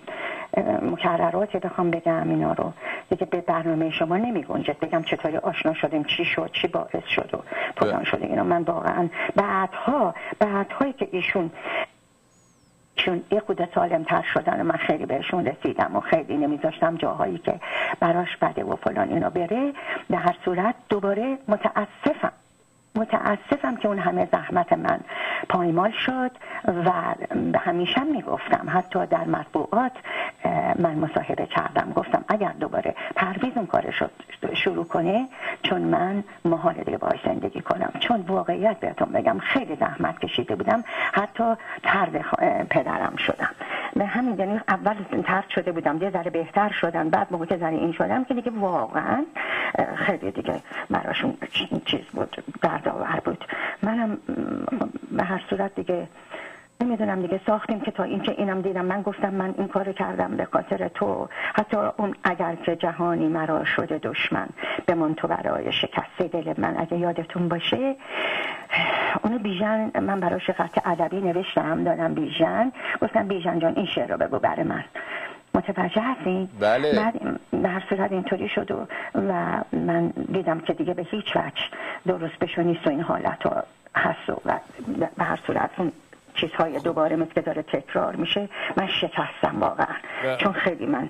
مکرراتی بخوام بگم اینا رو دیگه به برنامه شما نمی گنجد بگم چطوری آشنا شدیم، چی شد، چی باعث شد و پلان شده اینا. من واقعا بعدها بعدهایی که ایشون چون یه خود سالم تر شدن و من خیلی بهشون رسیدم و خیلی نمیذاشتم جاهایی که براش بده و فلان اینا بره. در هر صورت دوباره متاسفم متاسفم که اون همه زحمت من پایمال شد و همیشه میگفتم، حتی در مطبوعات من مصاحبه کردم، گفتم اگر دوباره پرویز اون کارش شروع کنه چون من محال دیگه باهاش زندگی کنم، چون واقعیت بهتون بگم خیلی زحمت کشیده بودم، حتی طرد پدرم شدم. به همین یعنی اول طرد شده بودم، یه ذره بهتر شدن، بعد موقع که ذره این شدم که دیگه واقعا خیلی دیگه براشون چیز بود، دردآور بود. منم به هر صورت دیگه نمیدونم دیگه ساختیم که تا این که اینم دیدم من گفتم من این کارو کردم به خاطر تو، حتی اون اگر که جهانی مرا شده دشمن بمان تو برای شکست دل من، اگه یادتون باشه اونو بیژن من براش خط ادبی نوشتم دادم بیژن، گفتم بیژن جان این شعر رو بگو برای من، متوجه هستین؟ بله. بعد به هر صورت اینطوری شد و, و من دیدم که دیگه به هیچ وجه درست بشو نیست و این حالت ها هست و به هر صورت اون چیزهای دوباره مثل که داره تکرار میشه. من شکستم واقعا بله. چون خیلی من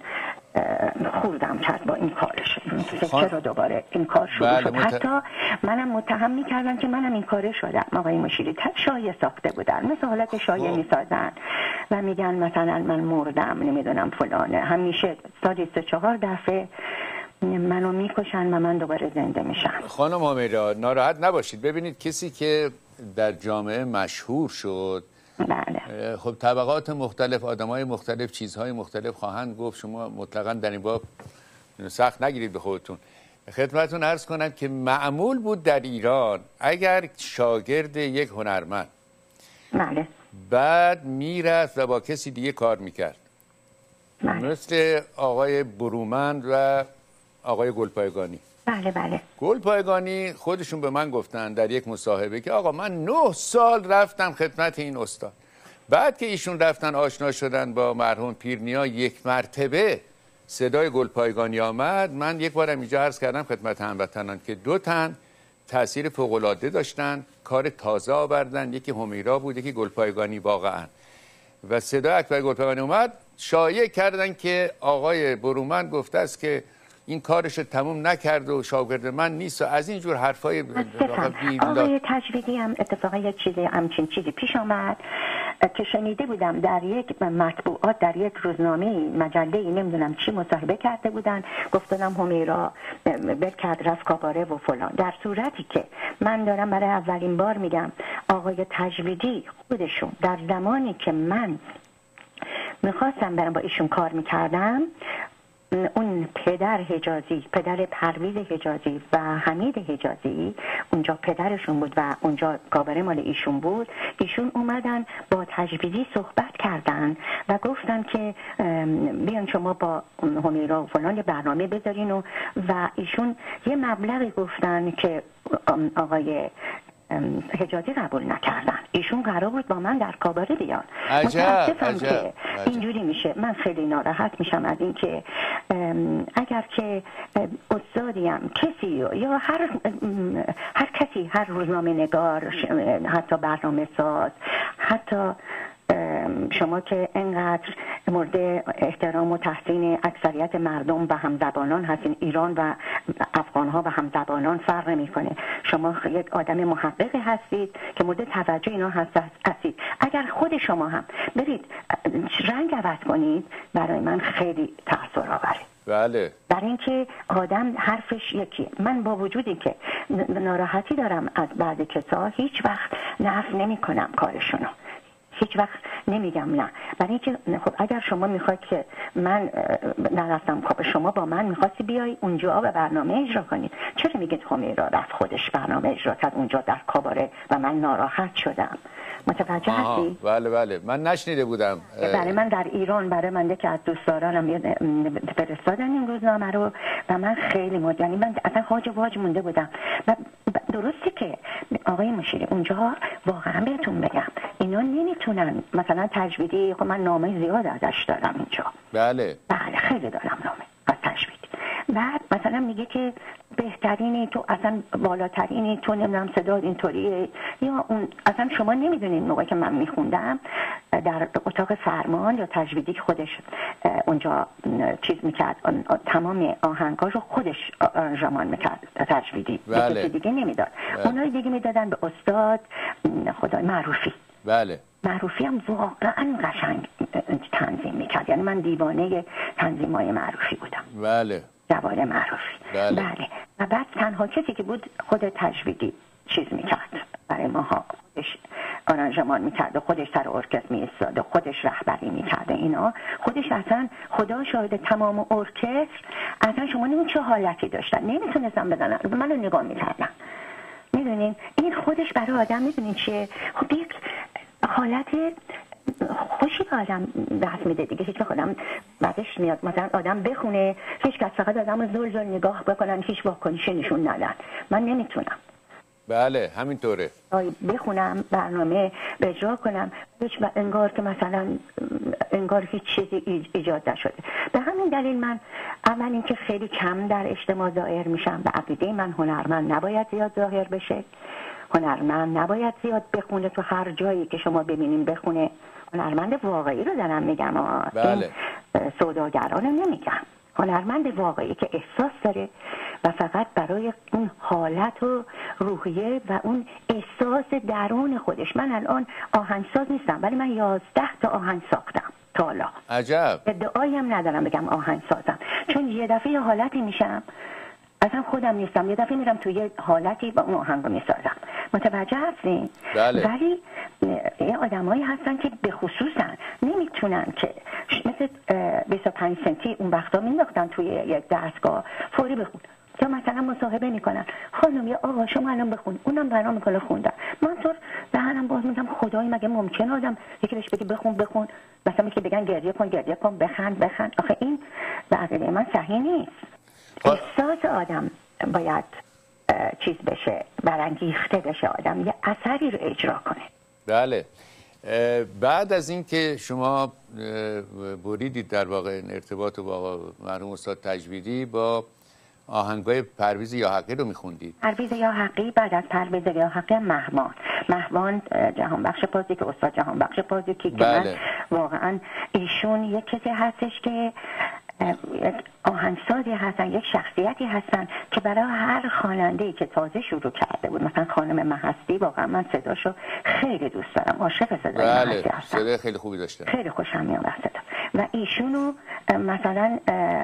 خوردم کرد با این کارش، چرا دوباره این کار شروع بله شد. مت... حتی منم متهم میکردن که منم این کاره شدم. آقای مشیری شایعه ساخته بودن، مثل حالت شایعه میسازن و میگن مثلا من مردم نمیدونم فلانه، همیشه سالی سه چهار دفعه منو میکشن و من دوباره زنده میشم. خانم همیرا ناراحت نباشید، ببینید کسی که در جامعه مشهور شد، بله. خب طبقات مختلف، آدمای مختلف، چیزهای مختلف خواهند گفت، شما مطلقاً در این باب سخت نگیرید به خودتون. خدمتتون عرض کنم که معمول بود در ایران اگر شاگرد یک هنرمند بله. بعد میرفت و با کسی دیگه کار میکرد، بله. مثل آقای برومند و آقای گلپایگانی. بله بله. گلپایگانی خودشون به من گفتن در یک مصاحبه که آقا من نه سال رفتم خدمت این استاد، بعد که ایشون رفتن آشنا شدن با مرحوم پیرنیا، یک مرتبه صدای گلپایگانی آمد. من یک بارم اینجا عرض کردم خدمت هموطنان که دو تن تأثیر فوق‌العاده داشتن، کار تازه آوردن، یکی همیرا بود یکی گلپایگانی واقعا. و صدای اکبر گلپایگانی اومد، شایع کردن که آقای برومند گفته است که این کارش رو تموم نکرد و شاگرد من نیست و از این جور حرفای آقای تجویدی هم اتفاقا یک چیزی همچین چیزی پیش آمد که شنیده بودم در یک مطبوعات، در یک روزنامه مجله نمیدونم چی مصاحبه کرده بودن، گفتم همیرا بل کرد رفت کاباره و فلان، در صورتی که من دارم برای اولین بار میگم آقای تجویدی خودشون در زمانی که من میخواستم برم با ایشون کار میکردم، اون پدر حجازی، پدر پرویز حجازی و حمید حجازی اونجا پدرشون بود و اونجا کاباره مال ایشون بود، ایشون اومدن با تجویدی صحبت کردن و گفتن که بیان شما با همیرا و فلان یه برنامه بذارین و, و ایشون یه مبلغی گفتن که آقای حجازی قبول نکردن. ایشون قرار بود با من در کاباره بیان. متاسفم که اینجوری میشه. من خیلی ناراحت میشم از این که اگر که استادیم کسی یا هر هر کسی، هر روزنامه نگار، حتی برنامه ساز، حتی شما که انقدر مورد احترام و تحسین اکثریت مردم و همزبانان هستین، ایران و افغانها و همزبانان فرق میکنه، شما یک آدم محقق هستید که مورد توجه اینا هستید، اگر خود شما هم برید رنگ عوض کنید برای من خیلی تأثیر آوره. بله. در اینکه آدم حرفش یکیه. من با وجودی که ناراحتی دارم از بعضی کسا، هیچ وقت نفی نمی کنم کارشونو، هیچ وقت نمیگم نه، برای اینکه خب اگر شما میخواید که من نرفتم خب شما با من میخواستی بیای اونجا و برنامه اجرا کنید، چرا میگید همیرا رفت خودش برنامه اجرا کرد اونجا در کاباره و من ناراحت شدم؟ متوجه هستی؟ بله بله، من نشنیده بودم. برای من در ایران، برای من که از دوستدارانم فرستادن این روزنامه رو و من خیلی مد، یعنی من اصلا هاج واج مونده بودم. و درسته که آقای مشیری اونجا واقعا بهتون بگم اینا نمیتونن، مثلا تجویدی خب من نامه زیاد ازش دارم اینجا. بله بله خیلی دارم نامه از تجویدی. بعد مثلا میگه که بهترینی تو، اصلا بالاترینی تو، نمیدونم صدا اینطوریه، یا اون اصلا شما نمیدونین موقعی که من میخوندم در اتاق فرمان یا تجویدی خودش اونجا چیز میکرد، تمام آهنگاش رو خودش آرانژمان میکرد تجویدی. بله. دیگه نمیداد. بله. اونایی دیگه میدادن به استاد خدای معروفی. بله. معروفی هم واقعا قشنگ تنظیم میکرد، یعنی من دیوانه تنظیمای معروفی بودم. بله. جواد معروفی. بله. بله. و بعد تنها کسی که بود خود تجویدی چیز میکرد برای ماها، خودش آرانژمان میکرد و خودش سر ارکستر میایستاد و خودش رهبری میکرد اینا، خودش اصلا خدا شاهد تمام ارکستر اصلا شما نمیدونید چه حالتی داشتن، نمیتونستم بزنن، منو نگاه میکردن. میدونین این خودش برای آدم میدونین چیه؟ خب یک حالت خوشی که آدم دست میده دیگه، هیچ وقت آدم بعدش میاد مثلا آدم بخونه هیچ کس فقط آدم رو زل زل نگاه بکنن، هیچ واکنشی نشون ندن. من نمیتونم. بله همینطوره. بخونم برنامه اجرا کنم هیچ انگار که مثلا انگار هیچ چیزی ایجاد نشده. به همین دلیل من اول اینکه خیلی کم در اجتماع ظاهر میشم. به عقیده من هنرمند نباید زیاد ظاهر بشه، هنرمند نباید زیاد بخونه، تو هر جایی که شما ببینین بخونه. هنرمند واقعی رو دارم میگم، بله. سوداگران رو نمیگم. هنرمند واقعی که احساس داره و فقط برای اون حالت و روحیه و اون احساس درون خودش. من الان آهنگساز نیستم ولی من یازده تا آهنگ ساختم تا حالا. عجب. ادعایی هم ندارم بگم آهنگسازم، چون یه دفعه یه حالتی میشم اصلا خودم نیستم، یه دفعه میرم توی یه حالتی با اون آهنگ رو میسازم. متوجه هستین؟ بله. ولی یه آدمایی هستن که به خصوصا نمیتونن که مثل بیست و پنج سنتی اون وقتا مینداختن توی یک دستگاه فوری بخون، یا مثلا مصاحبه میکنن خانم یا آقا شما الان بخون، اونم برام میکنه خوندن، من طور دهنم باز میگم خدای مگه ممکنه آدم یکی بهش بگه بخون بخون، مثلا که بگن گریه کن گریه کن، بخند بخند. آخه این به عقیده من صحیح نیست. احساس آدم باید چیز بشه، برانگیخته بشه، آدم یه اثری رو اجرا کنه. بله. بعد از این که شما بریدید در واقع ارتباط با مرحوم استاد تجویدی، با آهنگای پرویز یاحقی رو میخوندید؟ پرویز یاحقی بعد از پرویز یاحقی مهمان مهمان جهان بخش پازی که استاد جهان بخش پازی که بله. من واقعا ایشون یک کسی هستش که یک آهنگسازی هستن، یک شخصیتی هستن که برای هر خواننده‌ای که تازه شروع کرده بود، مثلا خانم مهستی، واقعا من صداشو خیلی دوست دارم، عاشق صدای بله. مهستی هستم. صدای خیلی خوبی داشته، خیلی خوشم میاد صدا. و ایشونو مثلا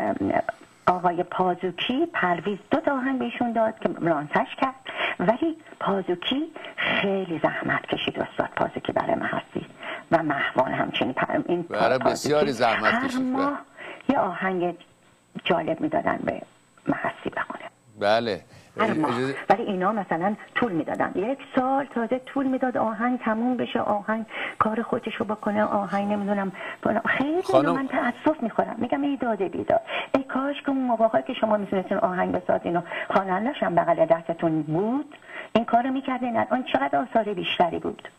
آقای پازوکی پرویز دو تا آهنگ بهشون داد که لانسش کرد، ولی پازوکی خیلی زحمت کشید استاد پازوکی برای مهستی و مهوان همچنین. این برای بسیاری زحمت کشید. هر ماه یه آهنگ جالب میدادن به مهستی بخونه. بله. اجازه... ولی اینا مثلا طول میدادن، یک سال تازه طول میداد آهنگ تموم بشه، آهنگ کار خودشو بکنه، آهنگ نمیدونم خیلی خانم... من تأسف میخورم، میگم ای داده بیداد، ای کاش که اون موقعی که شما میتونستین آهنگ بسازین و خواننده‌ش هم بغل دستتون بود این کارو میکردین، الان چقدر آثار بیشتری بود.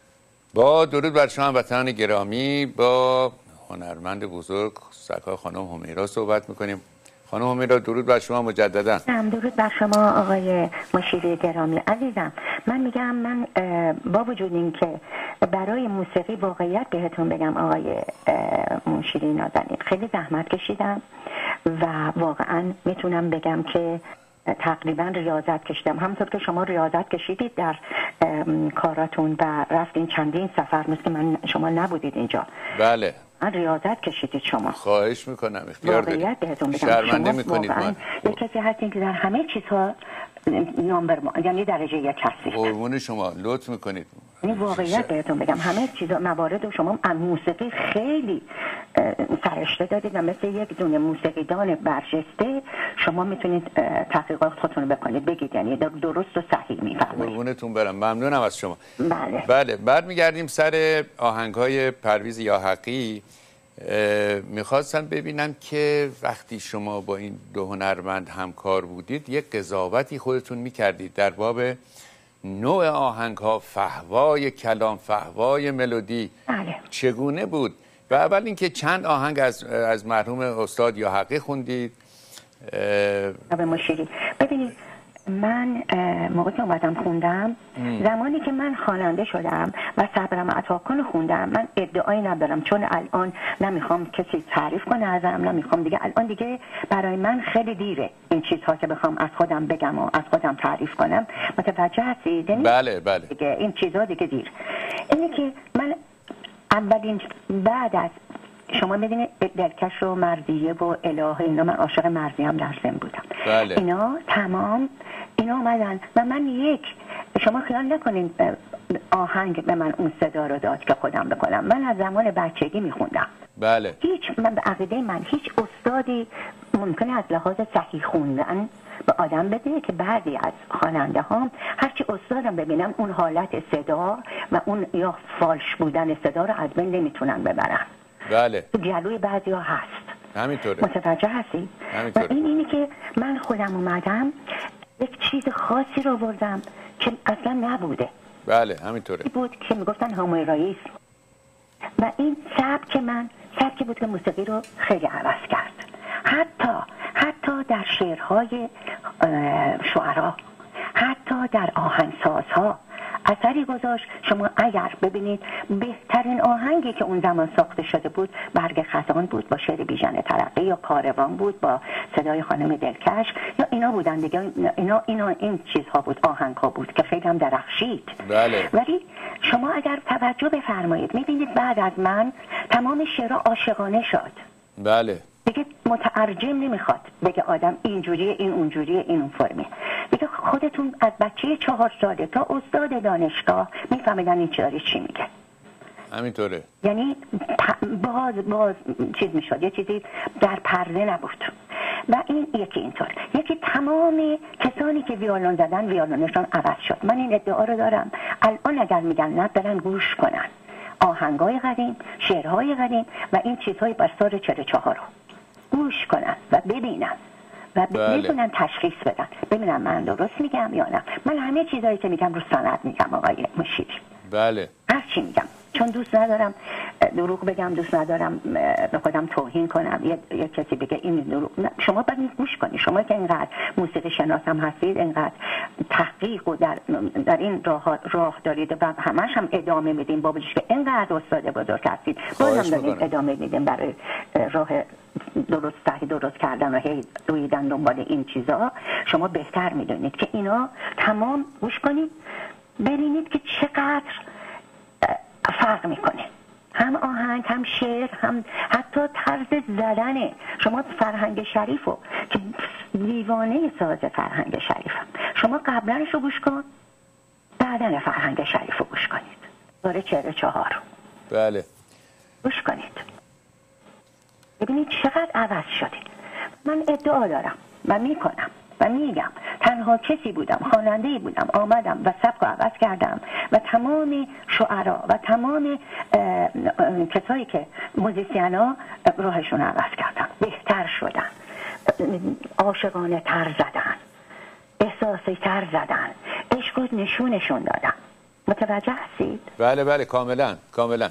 با درود بر شما وطنان گرامی، با هنرمند بزرگ سرکار خانم همیرا صحبت میکنیم. خانم همیرا درود بر شما مجددا. هم درود بر شما آقای مشیری گرامی عزیزم. من میگم من با وجود این که برای موسیقی واقعیت بهتون بگم آقای مشیری نازنین خیلی زحمت کشیدم و واقعا میتونم بگم که تقریبا ریاضت کشیدم، همونطور که شما ریاضت کشیدید در کاراتون و رفتین چندین سفر، مثل که من شما نبودید اینجا. بله ریاضت کشیدید شما. خواهش میکنم، اختیار دارید. شرمنده میکنید. شما یک کسی هستین که در همه چیزها نامبر ما، یعنی درجه یک هستید. قربون شما، لطف میکنید. این واقعیت بهتون بگم همه چیزا موارد و شما موسیقی خیلی سرشته دادید و مثل یک دونه موسیقیدان برجسته شما میتونید تحقیقات خودتون رو بکنید، بگید یعنی درست و صحیح میفرمایید. قربونتون برم، ممنونم از شما. بله بله. بعد میگردیم سر آهنگ‌های پرویز یاحقی. میخواستم ببینم که وقتی شما با این دو هنرمند همکار بودید یک قضاوتی خودتون میکردید در باب نوع آهنگ ها، فحوای کلام، فحوای ملودی. بله. چگونه بود؟ و اول اینکه چند آهنگ از از مرحوم استاد یاحقی خوندید؟ به مشیری ببینید، من موقعی که اومدم خوندم ام. زمانی که من خواننده شدم و صبرم عطا کن خوندم، من ادعایی ندارم چون الان نمیخوام کسی تعریف کنه ازم، نمیخوام دیگه، الان دیگه برای من خیلی دیره این چیزها که بخوام از خودم بگم و از خودم تعریف کنم. متوجه هستید؟ بله بله. دیگه این چیزها دیگه دیر. اینه که من اولین بعد از شما میدونید دلکش و مرضیه و الهه، اینا من عاشق مرضیه هم در ضمن بودم. بله. اینا تمام اینا آمدن و من یک، شما خیال نکنین آهنگ به من اون صدا رو داد که خودم بکنم، من از زمان بچگی میخوندم. بله. هیچ، من به عقیده من هیچ استادی ممکنه از لحاظ صحیح خوندن به آدم بده که بعضی از خواننده ها هرچی استادم ببینم اون حالت صدا و اون یا فالش بودن صدا رو از بین نمیتونن ببرن. بله. تو گلوی بعضی ها هست. همینطوره. متوجه هستی؟ همینطوره. و این اینی که من خودم اومدم یک چیز خاصی رو بردم که اصلا نبوده. بله همینطوره. بود که میگفتن هومراییسم و این سبک من سبکی بود که موسیقی رو خیلی عوض کرد. حتی حتی در شعرهای شعرا، حتی در آهنگسازها اثری گذاشت. شما اگر ببینید بهترین آهنگی که اون زمان ساخته شده بود برگ خزان بود با شعر بیژن ترقی، یا کاروان بود با صدای خانم دلکش، یا اینا بودن دیگه. اینا اینا این چیزها بود، آهنگ ها بود که خیلی هم درخشید. بله. ولی شما اگر توجه بفرمایید میبینید بعد از من تمام شعرها عاشقانه شد. بله. دیگه مترجم نمیخواد بگه آدم اینجوریه این اونجوریه این اون فرمیه. دیگه خودتون از بچه چهار ساله تا استاد دانشگاه میفهمیدن این چیزی چی میگه. همینطوره. یعنی باز باز چیز میشد، یه چیزی در پرده نبود. و این یکی اینطور، یکی تمام کسانی که ویولون زدن ویولونشون عوض شد. من این ادعا رو دارم الان اگر میگن نه برن گوش کنن آهنگای قدیم، شعرهای قدیم و این چیزهای بر سال چهل و چهار رو گوش کنن و ببینن و بتونن تشخیص بدن، ببینم من درست میگم یا نه. من همه چیزایی که میگم رو سند میگم آقای مشیر. بله. هر چی میگم چون دوست ندارم دروغ بگم، دوست ندارم به خودم توهین کنم، یه, یه کسی بگه این دروغ. شما باید گوش کنید، شما که اینقدر موسیقی شناس هم هستید، اینقدر تحقیق و در, در این راه, راه دارید و همش هم ادامه میدین، با وجود که اینقدر استاد بزرگ هستید بازم دارید ادامه میدین برای راه درست صحیح درست کردن و هی دویدن دنبال این چیزا. شما بهتر میدونید که اینا تمام گوش کنید، ببینید که چقدر فرق میکنه، هم آهنگ، هم شعر، هم حتی طرز زدنه. شما فرهنگ شریفو که دیوانه ساز فرهنگ شریفم، شما قبلنش رو گوش کن، بعدن فرهنگ شریفو گوش کنید، داره چهره چهار بله گوش کنید، ببینید چقدر عوض شده. من ادعا دارم و میکنم و میگم تنها کسی بودم، خواننده‌ای بودم آمدم و سبک رو عوض کردم و تمام شعرا و تمام کسایی که موزیسینا راهشون عوض کردم، بهتر شدن، عاشقانه تر زدن، احساسی تر زدن، عشق نشونشون دادن. متوجه هستید؟ بله بله کاملا کاملا.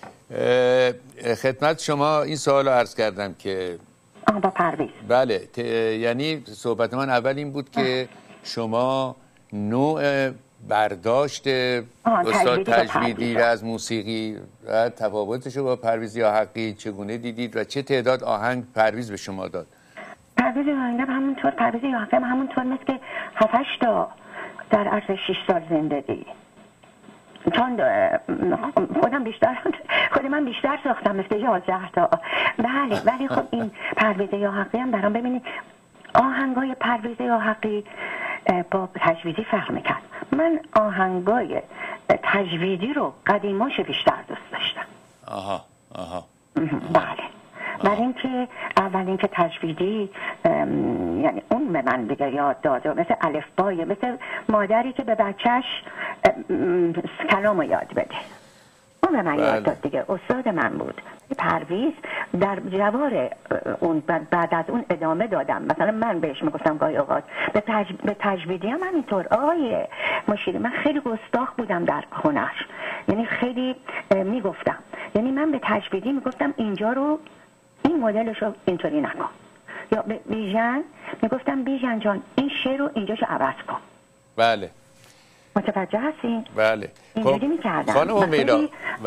خدمت شما این سوال رو عرض کردم که آه با پرویز. بله ت... یعنی صحبت من اول این بود که شما نوع برداشت استاد تجویدی از موسیقی و تفاوتش رو با پرویز یاحقی چگونه دیدید و چه تعداد آهنگ پرویز به شما داد؟ پرویز یاحقی همونطور، پرویز یاحقی همونطور مثل که هفت هشت تا در عرض شش سال زندگی، چون خودم بیشتر خود من بیشتر ساختم مثل یازده تا. بله ولی خب این پرویز یاحقی هم برام ببینید آهنگای پرویز یاحقی با تجویدی فرق میکرد. من آهنگای تجویدی رو قدیماش بیشتر دوست داشتم. آها آها بله برای اینکه اول اینکه تجویدی یعنی اون به من دیگه یاد داده، مثل الفبای، مثل مادری که به بچهش کلامو یاد بده، اون به من یاد داد دیگه، استاد من بود. پرویز در جوار اون بعد از اون ادامه دادم، مثلا من بهش میگفتم گاهی اوقات به, تج... به تجویدی هم همینطور آقای مشیری، من خیلی گستاخ بودم در هنر، یعنی خیلی میگفتم، یعنی من به تجویدی میگفتم اینجا رو این مدلش رو اینطوری نکن، یا به بیژن میگفتم بیژن جان این شعر رو اینجاشو عوض کن. بله متوجه هستین؟ بله اینجوری میکردم. خانم امیدا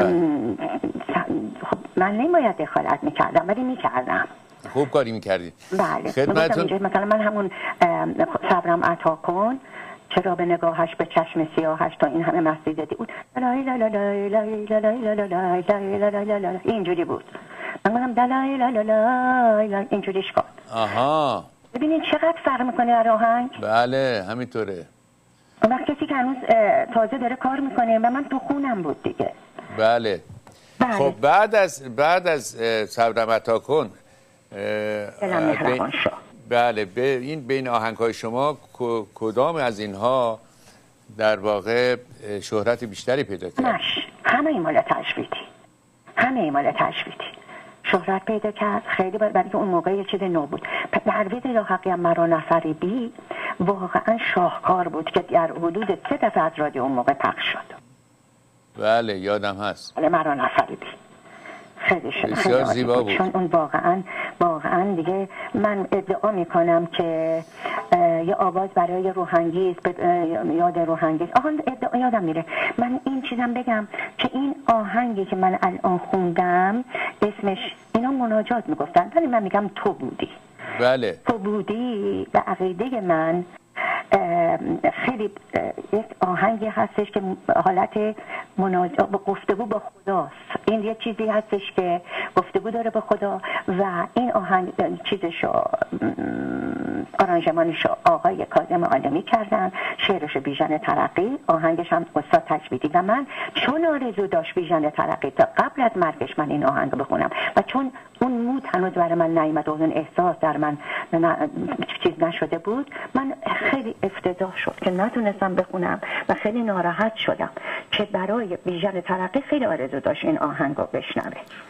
خب من نمی‌باید دخالت میکردم ولی میکردم. خوب کاری میکردید. بله خدمتتون مثلا من همون صبرم عطا کن، چرا به نگاهش به چشم سیاهش تا این همه مستی زدی بود، اینجوری بود. من گفتم دلای لالای اینجوریش کن. آها ببینید چقدر فرق میکنه در آهنگ. بله همینطوره. وقت کسی که هنوز تازه داره کار میکنه و من تو خونم بود دیگه. بله. بله. خب بعد از بعد از صبرم عطا کن بین... بله به این بین آهنگ‌های شما کدام از اینها در واقع شهرت بیشتری پیدا کرد؟ مش همه این مال تجویدی، همه این مال تجویدی شهرت پیدا کرد. خیلی برای که اون موقع یه چیز نو بود. پرویز یاحقی هم مرا نفری بی واقعا شاهکار بود که در حدود سه دفعه از رادیو اون موقع پخش شد. بله یادم هست. بله مرا نفری بی خیلی شد. بسیار زیبا بود. چون اون واقعا واقعا دیگه من ادعا میکنم که یه آواز برای روحانگیز، یاد روحانگیز آهنگ ادعا یادم میره. من این چیزم بگم که این آهنگی که من الان خوندم اسمش اینا مناجات میگفتن ولی من میگم تو بودی. بله تو بودی به عقیده من خیلی یک آهنگی هستش که حالت مناجات با گفتگو با خداست. این یه چیزی هستش که گفتگو داره با خدا و این آهنگ چیزشو آرانژمانشو آقای کاظم عالمی کردن، شعرشو بیژن ترقی، آهنگش هم استاد تجویدی. و من چون آرزو داشت بیژن ترقی تا قبل از مرگش من این آهنگ بخونم و چون اون مود هنوز برای من نیامد و اون احساس در من چیز نشده بود، من خیلی افتضاح شد که نتونستم بخونم و خیلی ناراحت شدم که برای بیژن ترقی خیلی آرزو داشت این آهنگو بشنوه.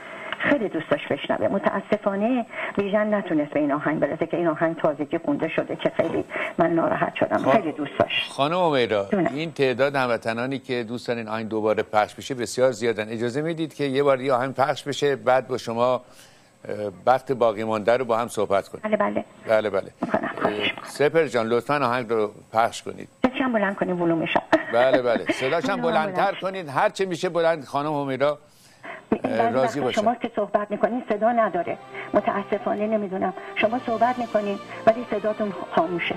خیلی دوست داشت بشنوه. متاسفانه ویژن نتونست به این آهنگ برسه که این آهنگ تازگی خونده شده که خیلی من ناراحت شدم. خ... خیلی دوست داشت. خانم امیرا، این تعداد هموطنانی که دوست دارن این آهنگ دوباره پخش بشه بسیار زیادن. اجازه میدید که یه بار دیگه آهنگ پخش بشه بعد با شما وقت باقی مانده رو با هم صحبت کنیم؟ بله بله بله بله. سپر جان لطفاً آهنگ رو پخش کنید. صداشم بلند کنید ولومش. بله بله صداشم بلندتر کنید، هر چه میشه بلند. خانم امیرا راضی باشه. شما که صحبت میکنید صدا نداره، متاسفانه نمیدونم. شما صحبت میکنید ولی صداتون خاموشه.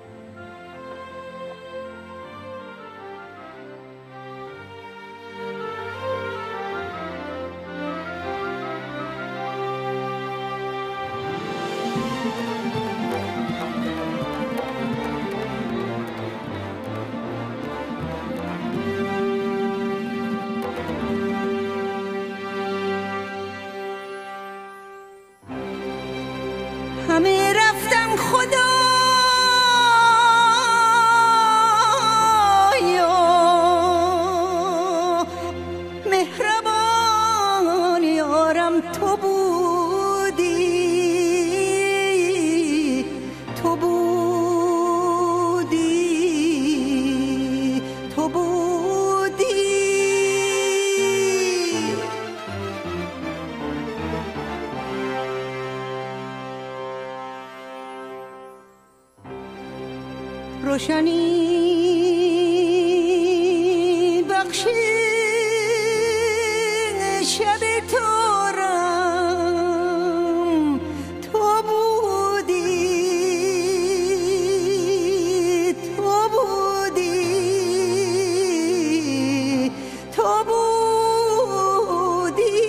همه رفتن خدایا مهربان یارم تو بودی، تو بودی، تو بودی. روشنی بخشی شب تارم تو بودی، تو بودی، تو بودی.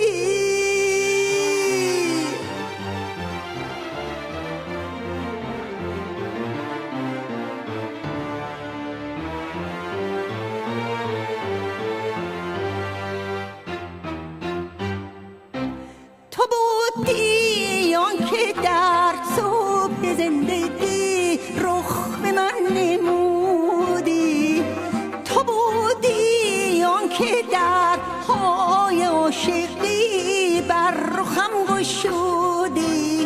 تو بودی آنکه در صبح زندگی رخ به من نمودی، تو بودی آنکه در های عاشقی بر رخم گشودی.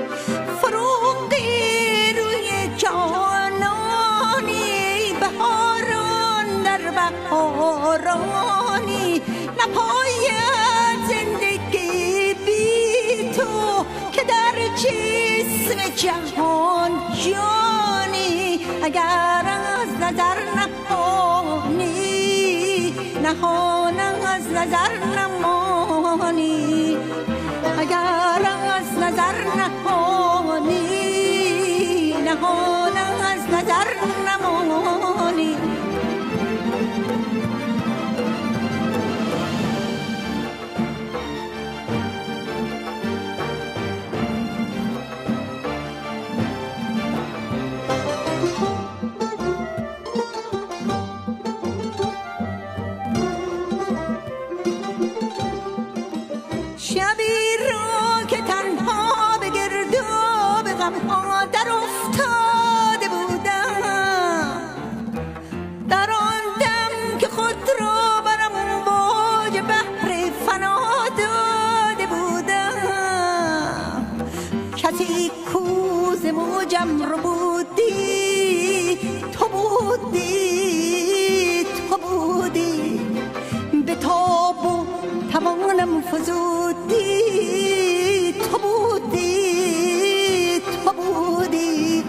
فروغی روی جانانی، بهاران در بهارانی، نپاید زندگی بی تو که در جسم جهان جانی. اگر از نظر نمانی، نهان از نظر نمانی. اگر از نظر نمانی، نهان از نظر نمانی. شبی را که تنها به گرداب غمها در افتاده بودم، در آن دم که خود را بر امواج بحر فنا داده بودم. کسی کوز موجم رو بودی، تو بودی، تو بودی. به تاب و توانم فزودی، تو بودی، تو بودی.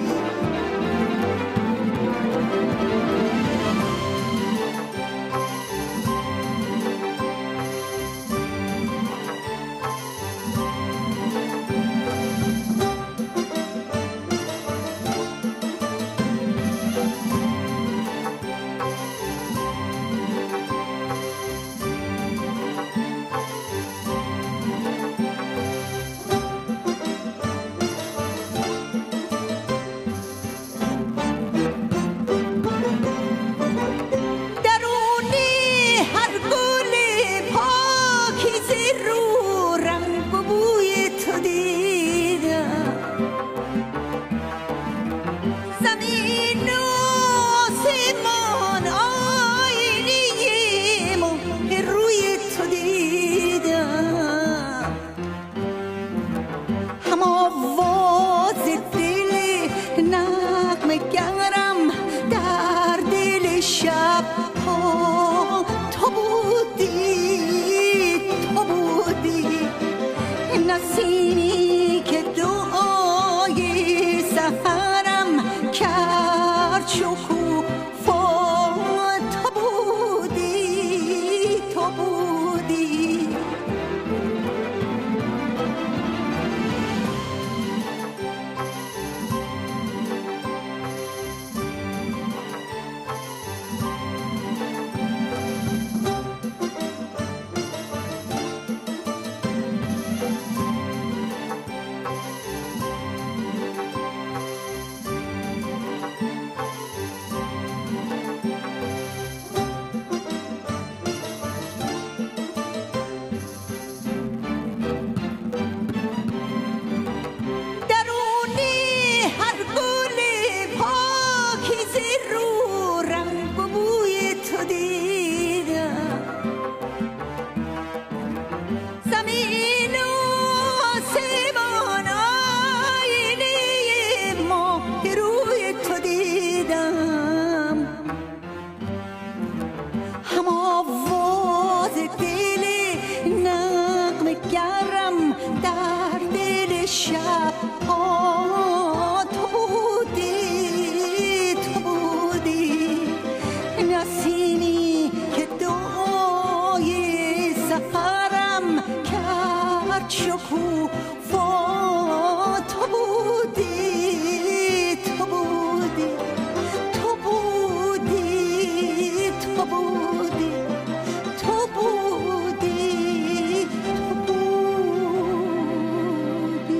شب ها تو بودی، تو بودی نسیمی که دعای سحرم کرد شکوفا، تو بودی، تو بودی، تو بودی، تو بودی، تو بودی، تو بودی.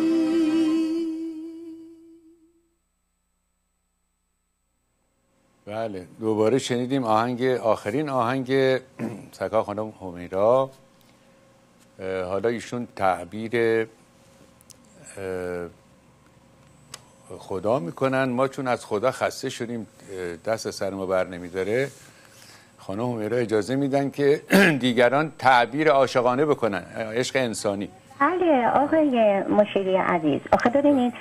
بله دوباره شنیدیم آهنگ، آخرین آهنگ سکا خانم همیرا. حالا ایشون تعبیر خدا میکنن، ما چون از خدا خسته شدیم دست سر ما بر نمیداره، خانم همیرا اجازه میدن که دیگران تعبیر عاشقانه بکنن، عشق انسانی. بله آقای مشیری عزیز، آخه ببینید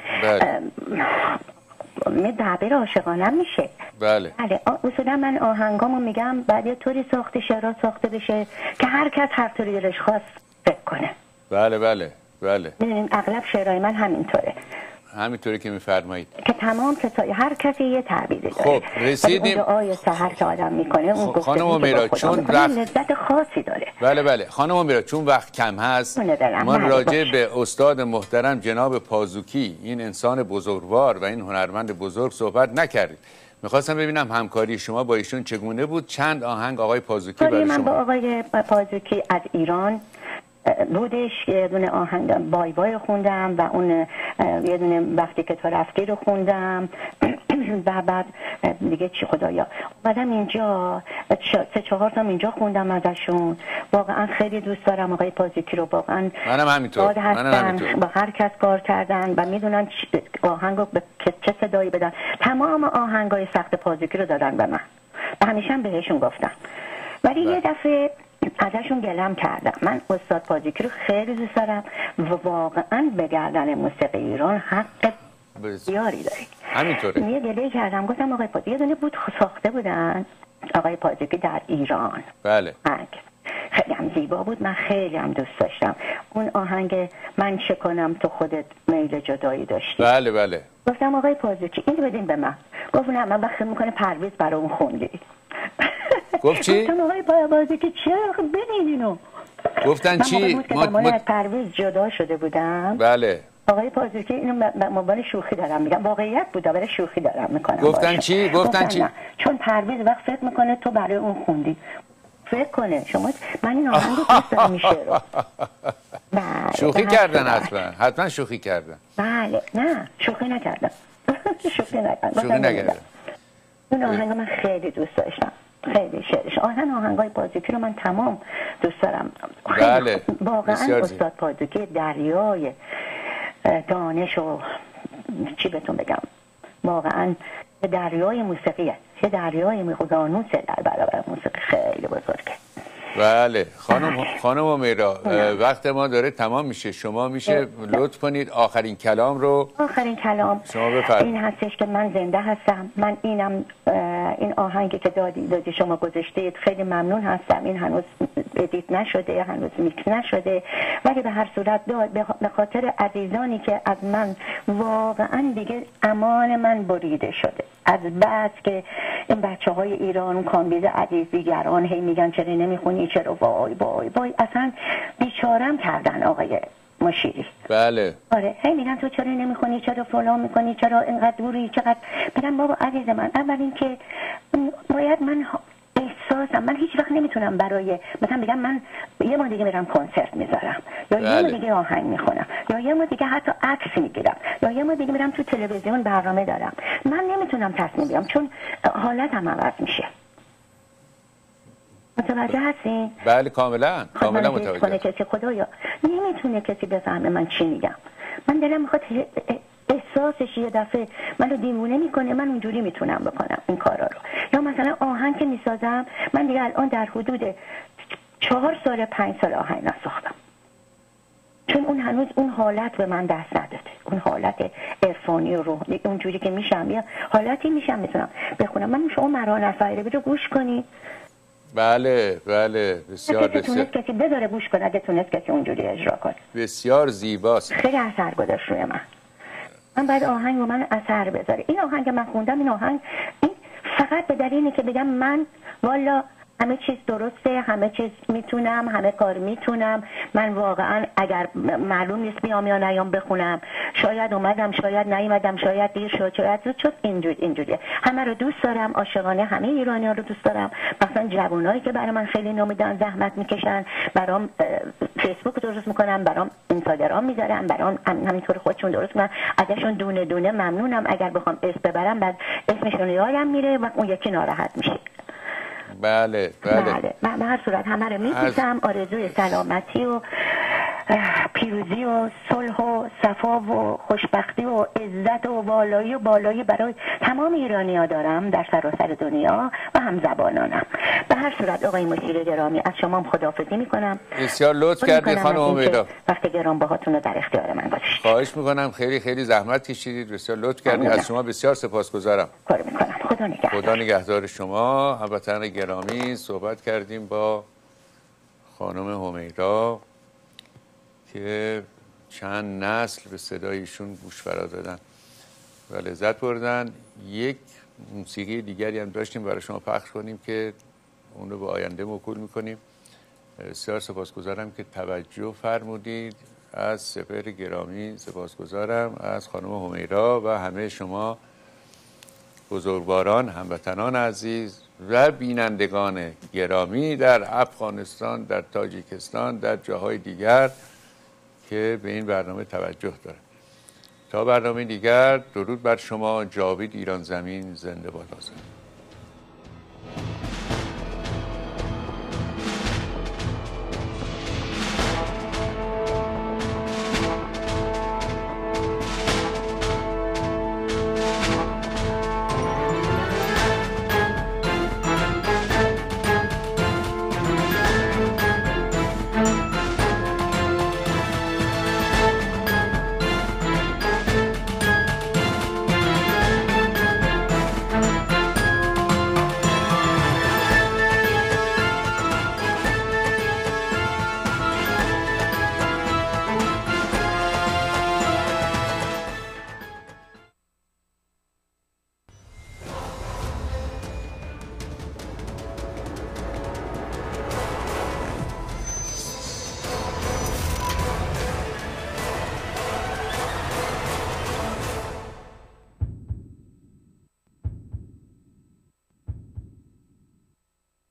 می تعبیر عاشقانه میشه. بله بله اصولا من آهنگامو میگم بعد یه طوری ساخته شعرها ساخته بشه که هر کس هر طوری دلش خواست فکر کنه. بله بله بله ببینید اغلب شعرهای من همینطوره، همینطوری که میفرمایید که تمام کسایی هر کسی یه تعبیری داره. خب رسیدیم اون دعای سحر که آدم میکنه اون خب گفتگو خانم همیرا چون وقت لذت خاصی داره. بله بله خانم همیرا چون وقت کم هست ما راجع به استاد محترم جناب پازوکی، این انسان بزرگوار و این هنرمند بزرگ صحبت نکردیم. میخواستم ببینم همکاری شما با ایشون چگونه بود. چند آهنگ آقای پازوکی برای شما؟ من با آقای پازوکی از ایران بودش، یه دونه آهنگ بای بای خوندم و اون یه دونه وقتی که تو رفتی رو خوندم و بعد دیگه چی خدایا اومدم اینجا سه چهار تا اینجا خوندم ازشون. واقعا خیلی دوست دارم آقای پازوکی رو، واقعا منم همینطور منم همینطور با هر کس کار کردن و میدونن آهنگو به چه صدایی بدن. تمام آهنگای سخت پازوکی رو دادن به من و همیشه بهشون گفتم، ولی یه دفعه ازشون گلم کردم. من استاد پازوکی رو خیلی دوست دارم و واقعا به گردن موسیقی ایران حق بسیاری داره. همینطوره. یه گله کردم گفتم آقای پازوکی یه دونه بود ساخته بودن آقای پازوکی در ایران. بله. آهنگ خیلی هم زیبا بود، من خیلی هم دوست داشتم اون آهنگ من چه کنم تو خودت میل جدایی داشتی. بله بله. گفتم آقای پازوکی اینو بدین به من. گفت نه من وقت میکنه پرویز برای اون خوندی. گفت چی؟ گفتم آقای پازوکی چرا بدین اینو. گفتن چی؟ من موقع از پرویز جدا شده بودم. بله. آقای پازوکی اینو مبال شوخی دارم میگم، واقعیت بود برای شوخی دارم میکنم. گفتن چی؟ گفتن چی؟ چون پرویز وقت فکر میکنه تو برای اون خوندی. فکر کنه شما من این آهنگ رو دوست دارم میشه رو. بله. شوخی کردن حتما. حتما شوخی کردن. بله نه شوخی نکردم. شوخی نکردم. شوخی نکردم. اون آهنگ من خیلی دوست داشتم. خیلی شعرش آهن آهنگای پازوکی رو من تمام دوست دارم. بله. واقعا استاد پازوکی دریای دانش و چی بهتون بگم، واقعا دریای موسیقیه، یه دریای میخودانوسه در برابر موسیقی خیلی بزرگه. بله خانم خانم همیرا وقت ما داره تمام میشه، شما میشه لطف کنید آخرین کلام رو. آخرین کلام شما بفرمایید. این هستش که من زنده هستم، من اینم این آهنگی که دادی دادی شما گذاشتید خیلی ممنون هستم. این هنوز ادیت نشده، هنوز میکس نشده، ولی به هر صورت داد به خاطر عزیزانی که از من واقعا دیگه امان من بریده شده از بعد که این بچه های ایران اون کامبیز عزیز دیگران هی میگن چرا نمیخونی، چرا وای وای وای اصلا بیچارم کردن آقای مشیری. بله. آره هی میگن تو چرا نمیخونی، چرا فلان میکنی، چرا اینقدر دوری، چقدر بدم. بابا عزیز من اول این که باید من احساسم، من هیچ وقت نمیتونم برای مثلا بگم من یه ما دیگه میرم کنسرت میذارم یا بله. یه ما دیگه آهنگ میخونم یا یه ما دیگه حتی عکس میگیرم یا یه ما دیگه میرم تو تلویزیون برنامه دارم. من نمیتونم تصمیم بگیرم چون حالتم عوض میشه. متوجه هستین؟ بله کاملا کاملا متوجه. کسی خدایا نمیتونه کسی بفهمه من چی میگم. من دلم میخواد احساسش یه دفعه منو دیوونه میکنه، من اونجوری میتونم بکنم این کارا رو. یا مثلا آهنگ که میسازم من دیگه الان در حدود چهار سال پنج سال آهنگ نساختم چون اون هنوز اون حالت به من دست نداده، اون حالت عرفانی و روحانی اونجوری که میشم یا حالتی میشم میتونم بخونم. من شما مرا نفایره رو گوش کنی بله بله بسیار اگه بسیار تونست کسی بذاره گوش کنه، اگه تونست کسی اونجوری اجرا کنه. بسیار زیباست. خیلی اثر گذاشت روی من. من باید آهنگ رو من اثر بذاره. این آهنگ من خوندم، این آهنگ این فقط به دلیل اینه که بگم من والا همه چیز درسته، همه چیز میتونم، همه کار میتونم. من واقعا اگر معلوم نیست بیام یا نیام بخونم، شاید اومدم شاید نیومدم، شاید دیر شد شاید زود شد، اینجوری اینجوریه. همه رو دوست دارم، عاشقانه همه ایرانی‌ها رو دوست دارم، مثلا جوانایی که برای من خیلی نامیدن، زحمت میکشن، برام فیسبوک درست میکنم، برام اینستاگرام میذارم، برام همینطور خودشون درست میکنن، ازشون دونه دونه ممنونم. اگر بخوام اسم ببرم بعد اسمشون یادم میره و اون یکی ناراحت میشه. بله بله, بله. من به هر صورت همه رو می‌بوسم. آرزوی سلامتی و پیروزی و صلح و صفا و خوشبختی و عزت و بالایی و بالایی برای تمام ایرانی‌ها دارم در سراسر دنیا و همزبانانم. به هر صورت آقای مشیر گرامی، از شما هم خداحافظی می‌کنم. بسیار لطف کردید خانم امیدا. وقت گرانبهاتون رو در اختیار من گذاشتید. خواهش می‌کنم، خیلی خیلی زحمت کشیدید، بسیار لطف کردید. از شما بسیار سپاسگزارم. کار می‌کنم. خدا نگهدار. خدا نگهدار شما. هموطنان گرامی، صحبت کردیم با خانم همیرا که چند نسل به صدایشون گوش فرا دادن و لذت بردن. یک موسیقی دیگری هم داشتیم برای شما پخش کنیم که اون رو به آینده موکول میکنیم. بسیار سپاسگزارم که توجه فرمودید. از سپهر گرامی سپاسگزارم، از خانم همیرا و همه شما بزرگواران، هموطنان عزیز و بینندگان گرامی در افغانستان، در تاجیکستان، در جاهای دیگر که به این برنامه توجه دارند. تا برنامه دیگر، درود بر شما. جاوید ایران زمین زنده باد.